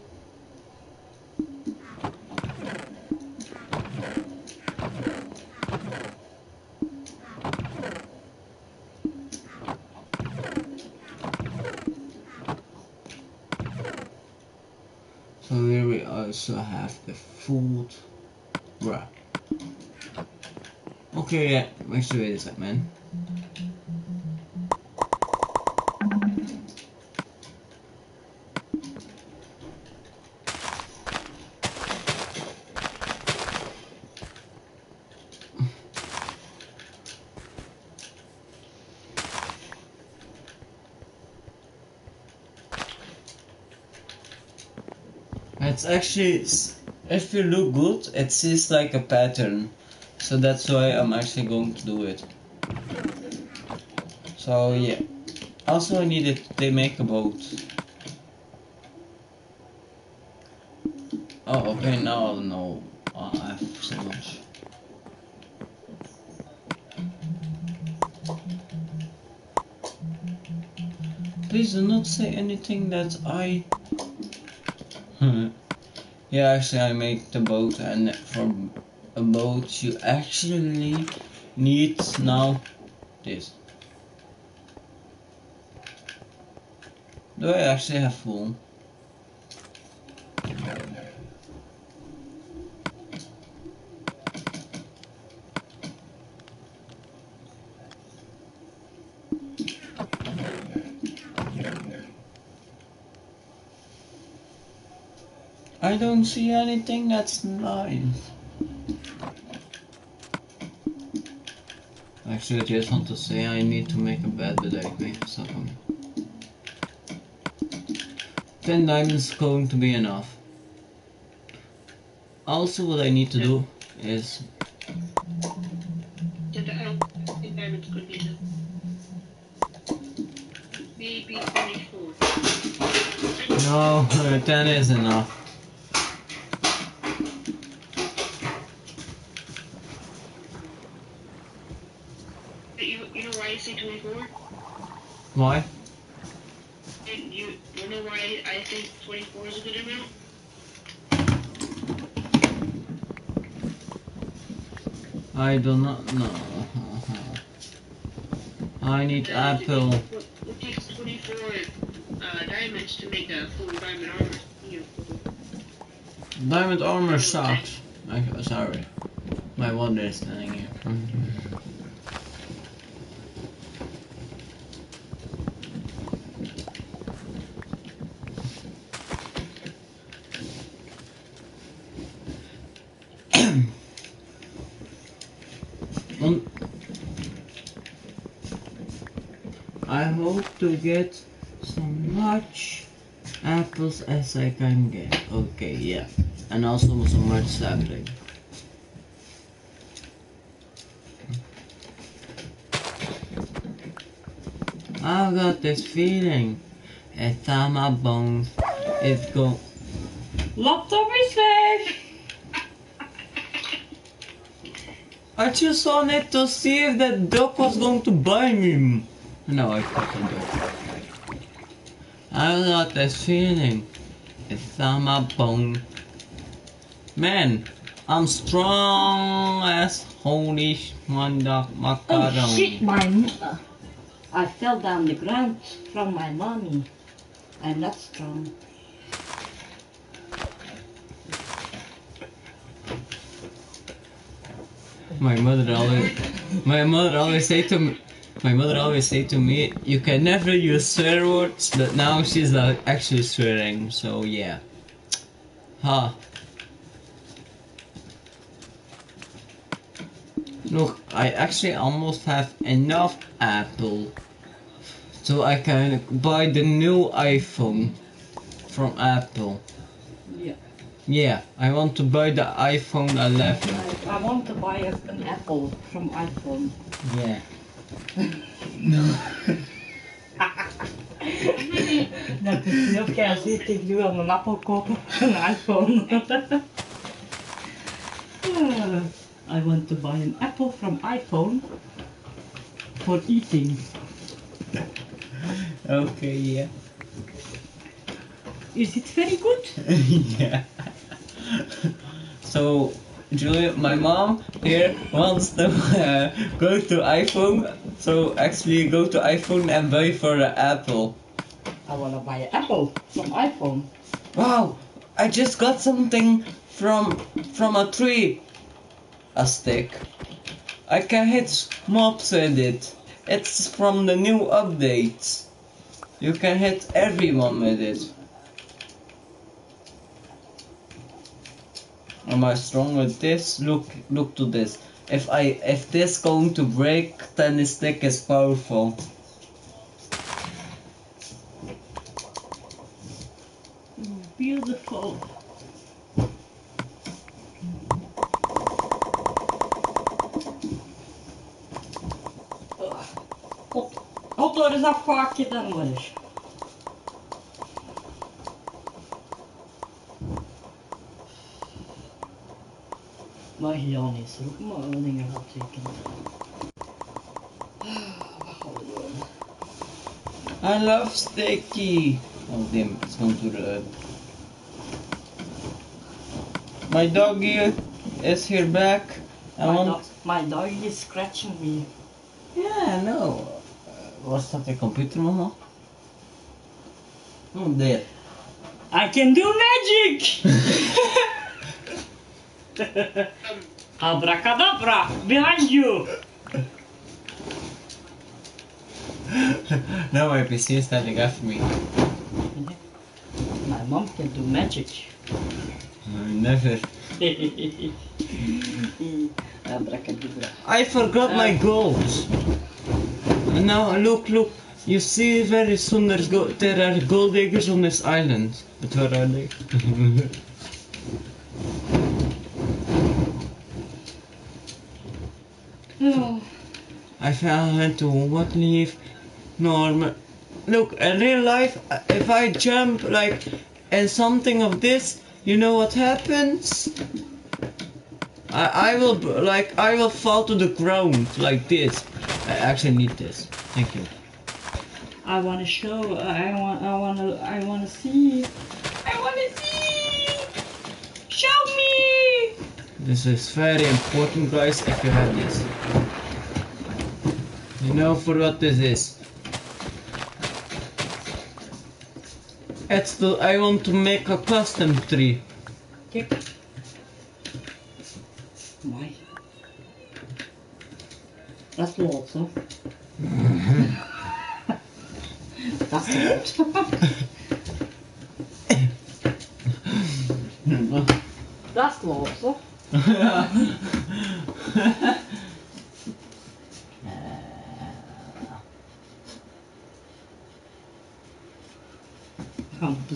So here we also have the food. Bruh. Okay, yeah, actually wait a sec, man. It's actually, if you look good, it seems like a pattern. So that's why I'm actually going to do it. So yeah. Also I needed to make a boat. Oh, okay, now I know. Oh, I have so much. Please do not say anything that I... Yeah, actually I make the boat, and for a boat you actually need now this. Do I actually have full? I don't see anything that's nice. Actually, I just want to say I need to make a bed, but I make something. 10 diamonds is going to be enough. Also, what I need to do is... Did the help? I think diamonds could be enough. Maybe 24. No, 10 is enough. You know why I say 24? Why? And you know why I think 24 is a good amount? I do not know. I need apple. It takes 24 diamonds to make a full diamond armor. You know. Diamond armor sucks. Sorry. My water is standing here. hope to get some much apples as I can get. Okay, yeah. And also some much sapling. I've got this feeling. It's on my bones. It's go. Laptop is weg! I just wanted to see if that dog was going to buy me. No, I got the dog. I got this feeling. It's on my bone. Man, I'm strong as holy manda Oh macaron. shit, I fell down the ground from my mommy. I'm not strong. My mother always say to me, you can never use swear words, but now she's actually swearing, so yeah. Ha. Look, I actually almost have enough apple, so I can buy the new iPhone from Apple. Yeah. Yeah, I want to buy the iPhone 11. I want to buy an apple from iPhone. Yeah. Dat is heel keer zit ik nu aan een appel kopen, een iPhone. I want to buy an apple from iPhone for eating. Okay, yeah. Is it very good? Yeah. So, Julia, my mom here wants to go to iPhone. So actually, go to iPhone and buy for the Apple. I want to buy an apple from iPhone. Wow! I just got something from a tree. A stick. I can hit mobs with it. It's from the new updates. You can hit everyone with it. Am I strong with this? Look to this. If this going to break, then the stick is powerful. Beautiful. Hop door eens afgehaakt dan maar eens. Maar Jan is er ook maar dingen gaat tekenen. Wat gaan we doen? I love sticky. Oh damn, it's going to the. My doggy is here back. My dog is scratching me. Yeah, I know. Was dat de computer, mama? Oh, there. I can do magic! Abracadabra! Behind you! Now my PC is standing after me. My mom can do magic. Never. Abracadabra. I forgot my goals. And now look. You see, very soon there are gold diggers on this island. But where are they? Oh. I fell into what leaf? Normal. Look, in real life, if I jump like in something of this, you know what happens? I will fall to the ground like this. I actually need this. Thank you. I wanna show. I wanna see. I wanna see. Show me. This is very important, guys. If you have this, you know for what this is. I want to make a custom tree. Kijk. Mooi. Dat is lood, hè? Dat is lood. Dat is lood, hè?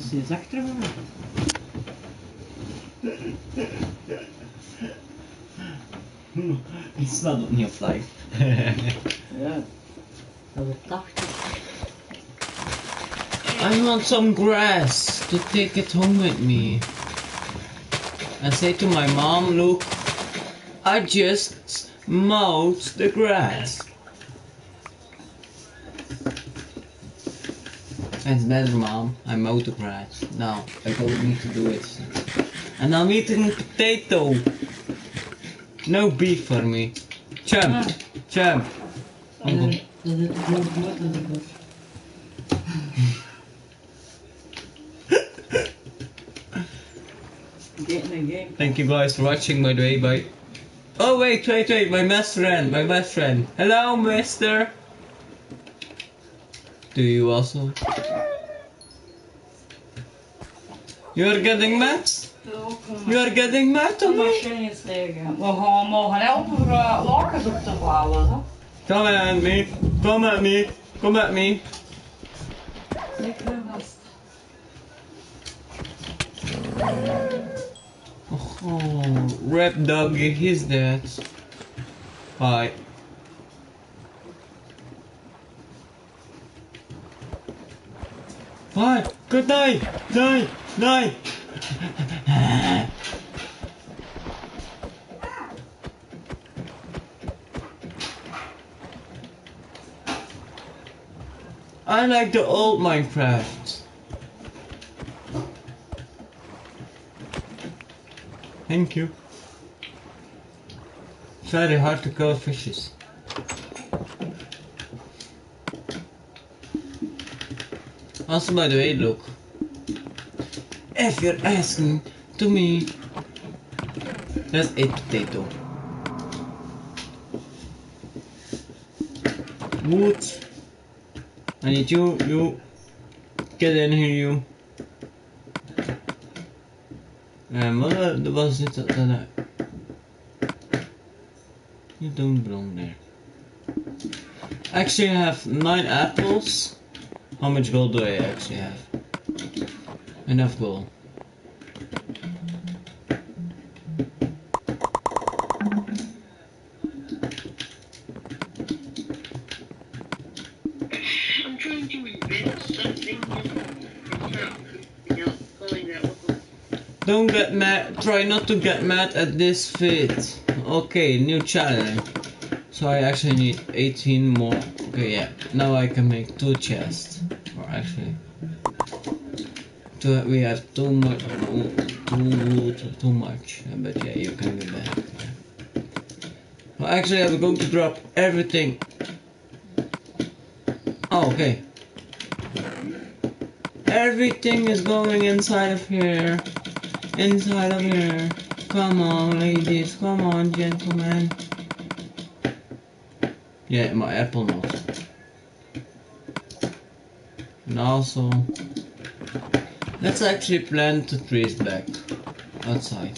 zie je zachter van mij. Het staat ook niet op live. Ja. Dat is 80. I want some grass to take it home with me. And say to my mom, look, I just mowed the grass. It's better, Mom. I mowed the grass. Now, I don't need to do it. And I'm eating potato. No beef for me. Champ. Champ. Uncle. Dat is goed. Thank you guys for watching, by the way. Bye. Oh wait, my best friend. Hello, mister. Do you also? You're getting mad? You're getting mad on me? We gaan mogen helpen voor lakens op te vouwen. Hè? Come at me. Come at me. Come at me. Oh, rap doggy, he's dead. Bye. Bye. Good night. Night. Night. I like the old Minecraft. Thank you. It's very hard to kill fishes. Also, by the way, look. If you're asking to me, that's a potato. Wood. I need you. Get in here, you. What was it that you don't belong there. Actually, I have 9 apples. How much gold do I actually have? Enough gold. I'm trying to invent something new. Going that way. Don't get mad. Try not to get mad at this fit. Okay, new challenge. So I actually need 18 more. Okay, yeah. Now I can make 2 chests. Or actually, we have too much. Too much. But yeah, you can do that. Well, actually, I'm going to drop everything. Oh, okay. Everything is going inside of here. Inside of here. Come on, ladies. Come on, gentlemen. Yeah, my apple note. And also, let's actually plant the trees back outside.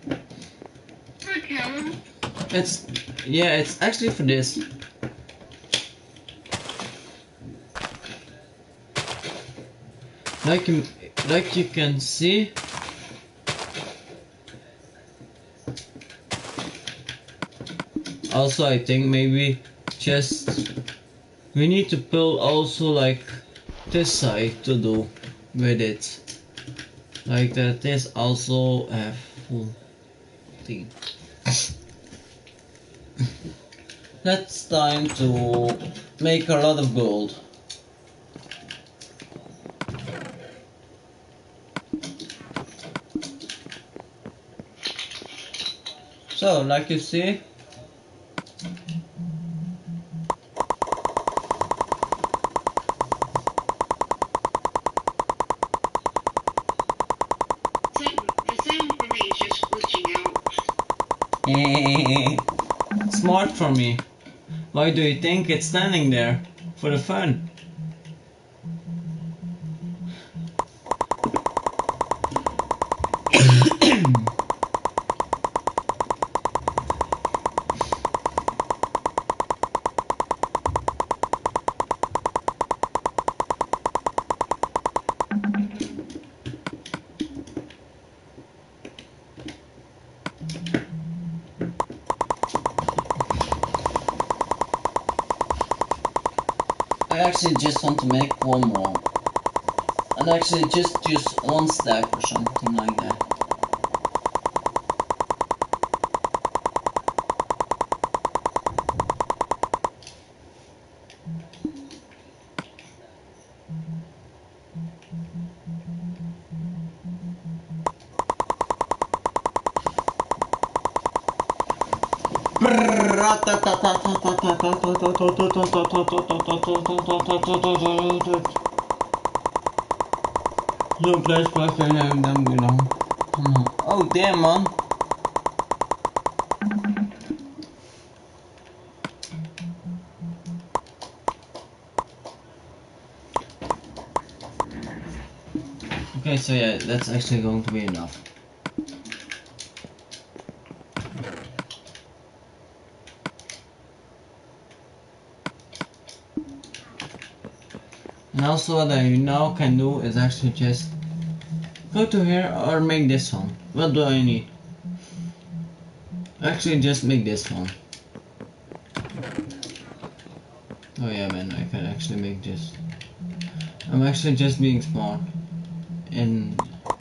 Okay. It's actually for this. Like you can see. Also, I think maybe just we need to pull also like this side to do with it, like that. This also have full thing. That's time to make a lot of gold. So, like you see. The sound for me is just glitching out. Smart for me. Why do you think it's standing there? For the fun. actually just want to make one more. And actually just use one stack or something like that. Look, let's play them, you know. Oh, damn, man. Okay, so yeah, that's actually going to be enough. And also what I now can do is actually just go to here or make this one. What do I need? Actually just make this one. Oh yeah man, I can actually make this. I'm actually just being smart. And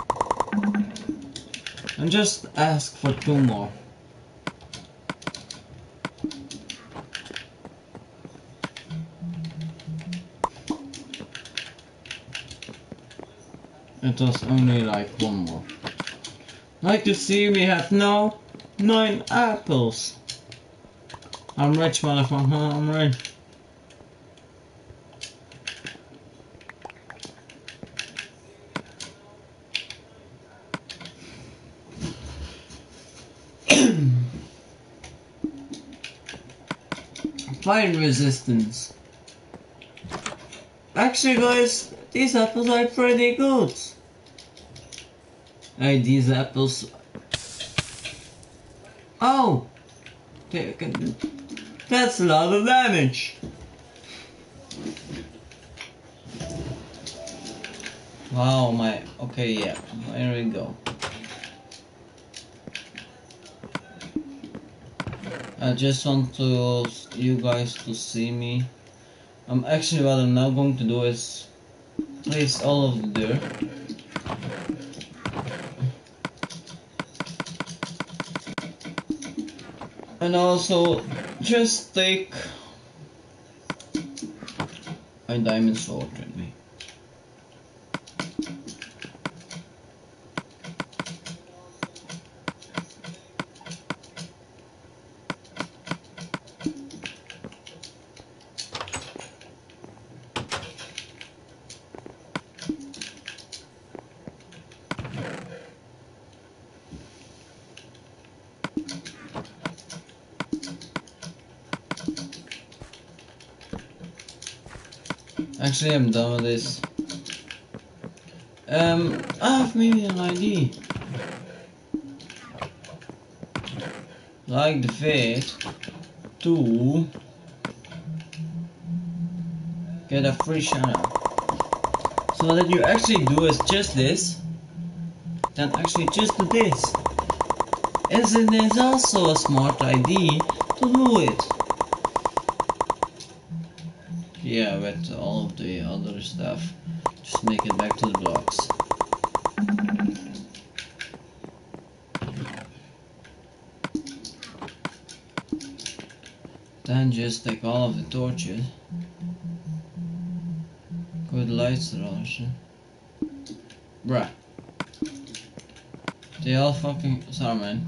just ask for 2 more. It was only like 1 more. Like you see, we have now 9 apples. I'm rich, motherfucker, I'm rich. Fire resistance. Actually guys, these apples are pretty good. Hey, these apples. Oh! That's a lot of damage. Wow, my. Okay, yeah. There we go. I just want you guys to see me. Actually, what I'm now going to do is place all of the dirt. And also, just take a diamond sword with me. Actually, I'm done with this. I have maybe an idea. Like the fit to get a free shout out. So what you actually do is just this, then actually just do this. Isn't it also a smart idea to do it? Yeah, with all of the other stuff, just make it back to the blocks. Then just take all of the torches. Good lights are also. Bruh. They all fucking. Sorry, man.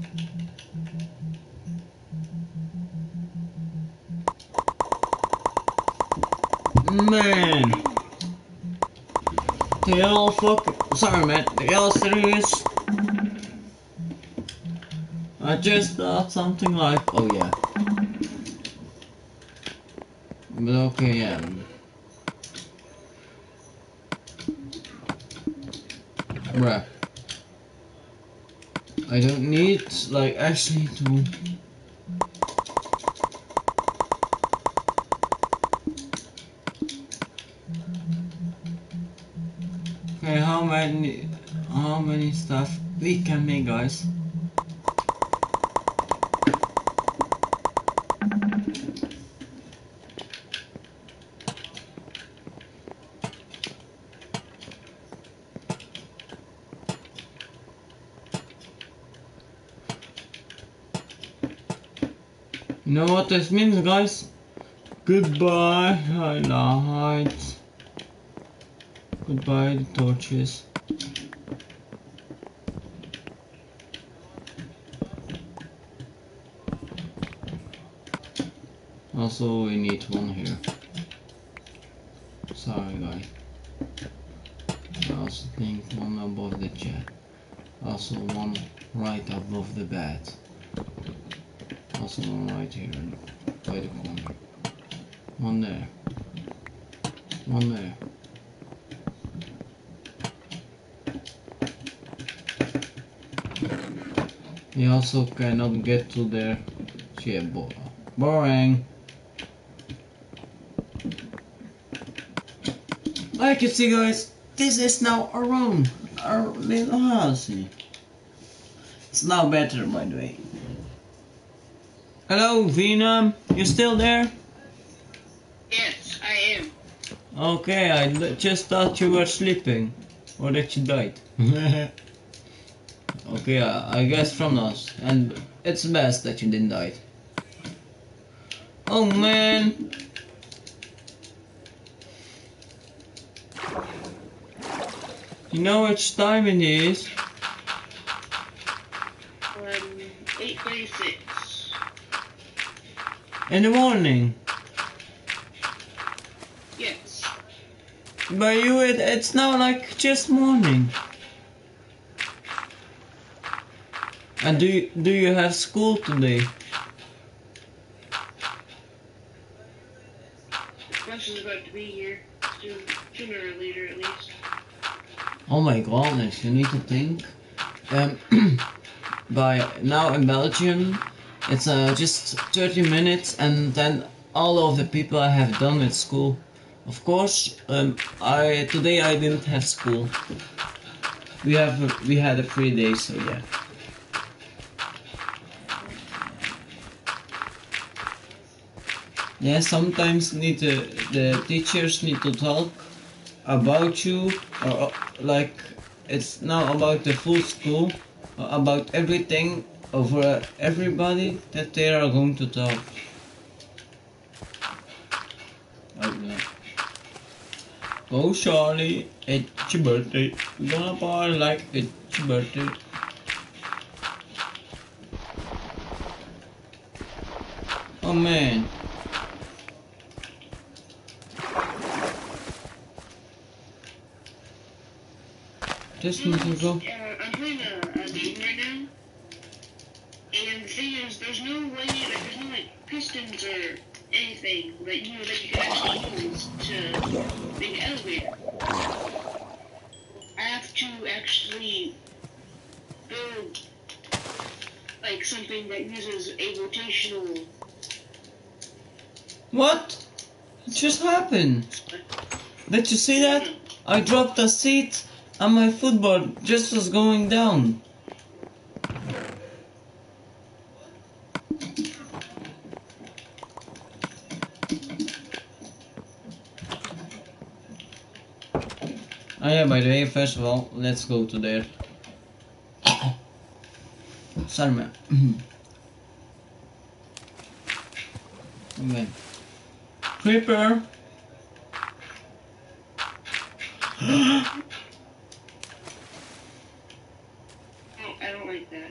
Man. They all fucking. Sorry, man. They all serious. I just thought something like. Oh, yeah. But okay, yeah. Bruh. I don't need, like, actually to... Okay, how many stuff we can make, guys? You know what this means, guys? Goodbye, highlights. Goodbye, the torches. Also, we need one here. Sorry, guys. I also think one above the chair. Also one right above the bed. Also one right here by the corner. One there. One there. We also cannot get to there. Yeah, boring. Like you see, guys, this is now our room, our little house. It's now better, by the way. Hello, Venom, you still there? Yes, I am. Okay, I just thought you were sleeping, or that you died. Okay, I guess from us, and it's best that you didn't die. Oh man! You know which time it is? 8:36. In the morning. Yes. By you, it's now like just morning. And do you have school today? Bus is about to be here. Sooner or later, at least. Oh my goodness, you need to think. By now in Belgium, it's just 30 minutes, and then all of the people I have done with school. Of course, today I didn't have school. We had a free day, so yeah. Yeah, sometimes the teachers need to talk about you, or like it's now about the full school, about everything over everybody that they are going to talk. Go Charlie, it's your birthday. We're gonna party like it's your birthday. Oh man. Just need to go. I'm playing a game right now, and the thing is, there's no way, there's no pistons or anything that you can actually use to make an elevator. I have to actually build like something that uses a rotational. What? It just happened. Did you see that? I dropped a seat and my footboard just was going down. Oh yeah, by the way, first of all, let's go to there. Sorry man. Okay. Creeper. I don't like that.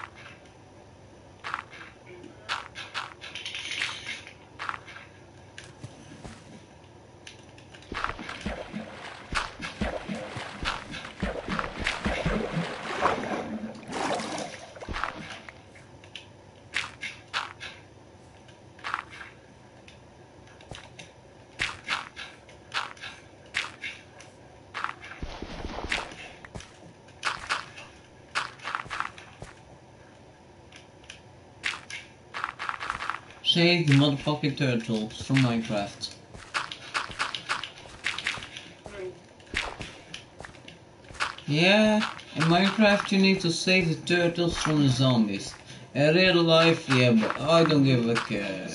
Save the motherfucking turtles from Minecraft. Yeah, in Minecraft you need to save the turtles from the zombies. In real life, yeah, but I don't give a care.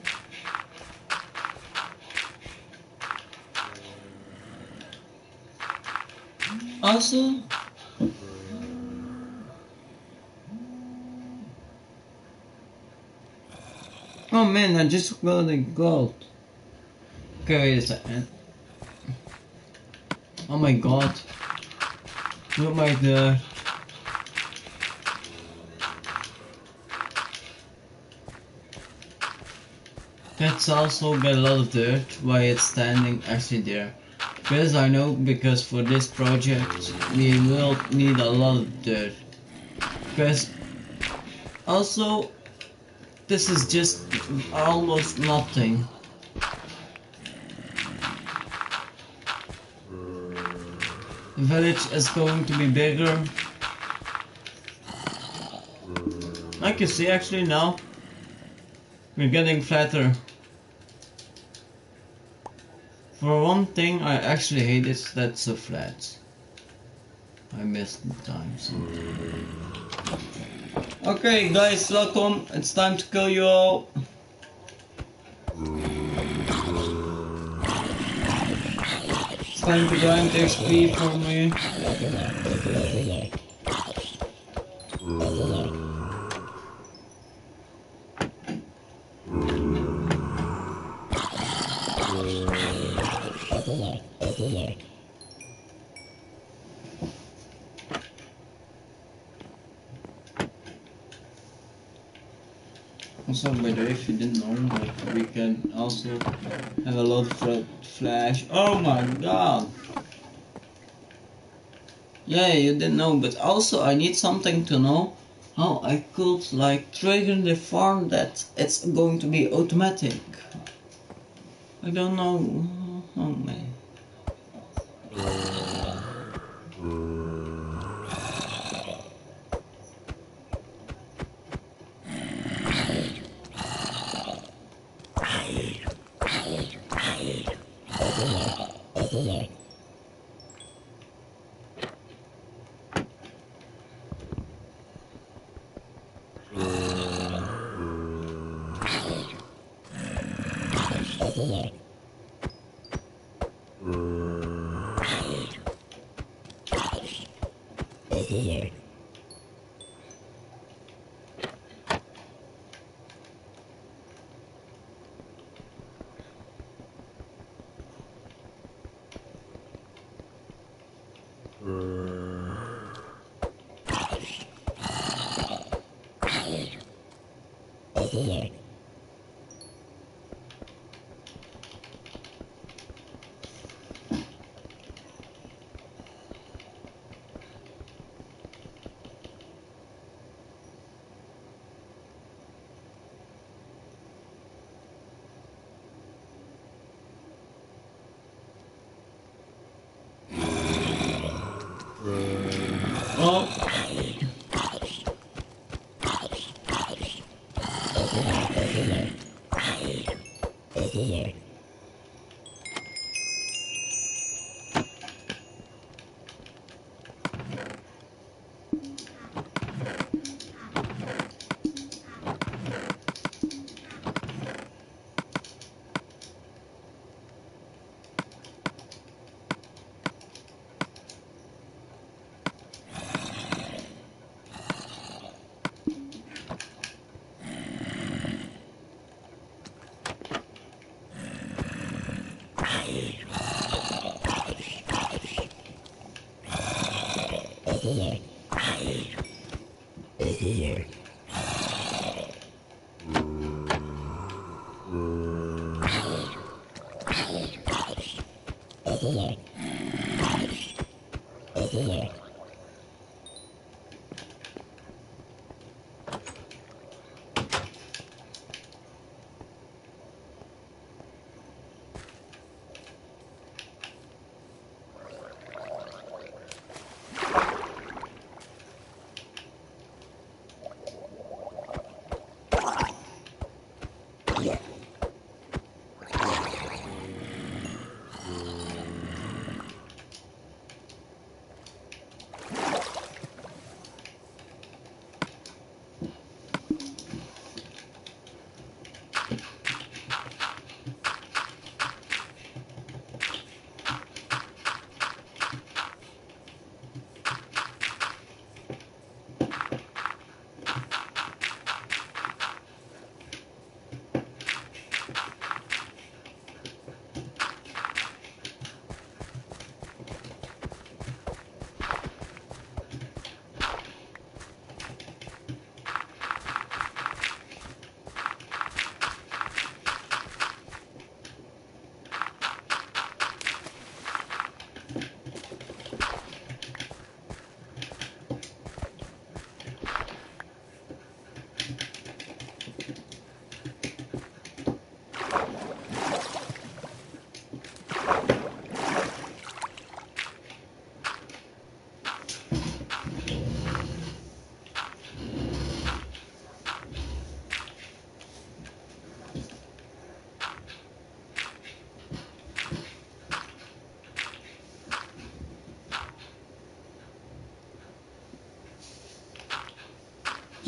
Also, Oh man, I just got the gold. Okay, wait a second. Oh my god. Look like the... That's also got a lot of dirt while it's standing actually there. Because I know, because for this project we will need a lot of dirt. Because also this is just almost nothing. The village is going to be bigger. Like you see actually now, we're getting flatter. For one thing I actually hate it that's so flat. I missed the times. Okay guys, welcome. It's time to kill you all. It's time to grind XP for me. Also, by the way, if you didn't know, like, we can also have a lot of red flash. Oh my god! Yeah, you didn't know, but also I need something to know how I could like trigger the farm that it's going to be automatic. I don't know. Oh man. Oh.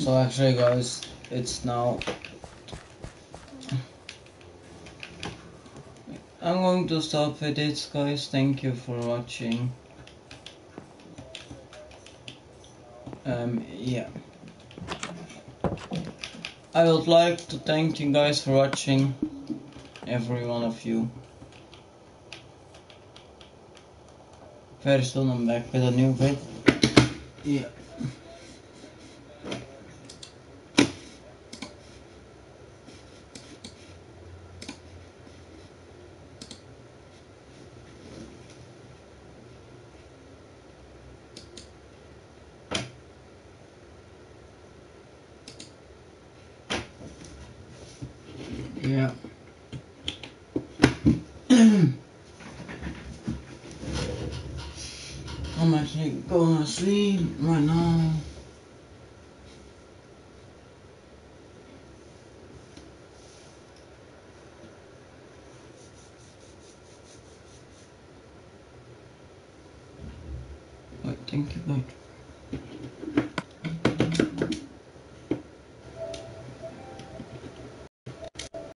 So actually guys, it's now I'm going to stop with it guys. Thank you for watching. Yeah. I would like to thank you guys for watching, every one of you. Very soon I'm back with a new vid. Yeah. Yeah. I'm actually going to sleep right now. Wait, thank you, bye.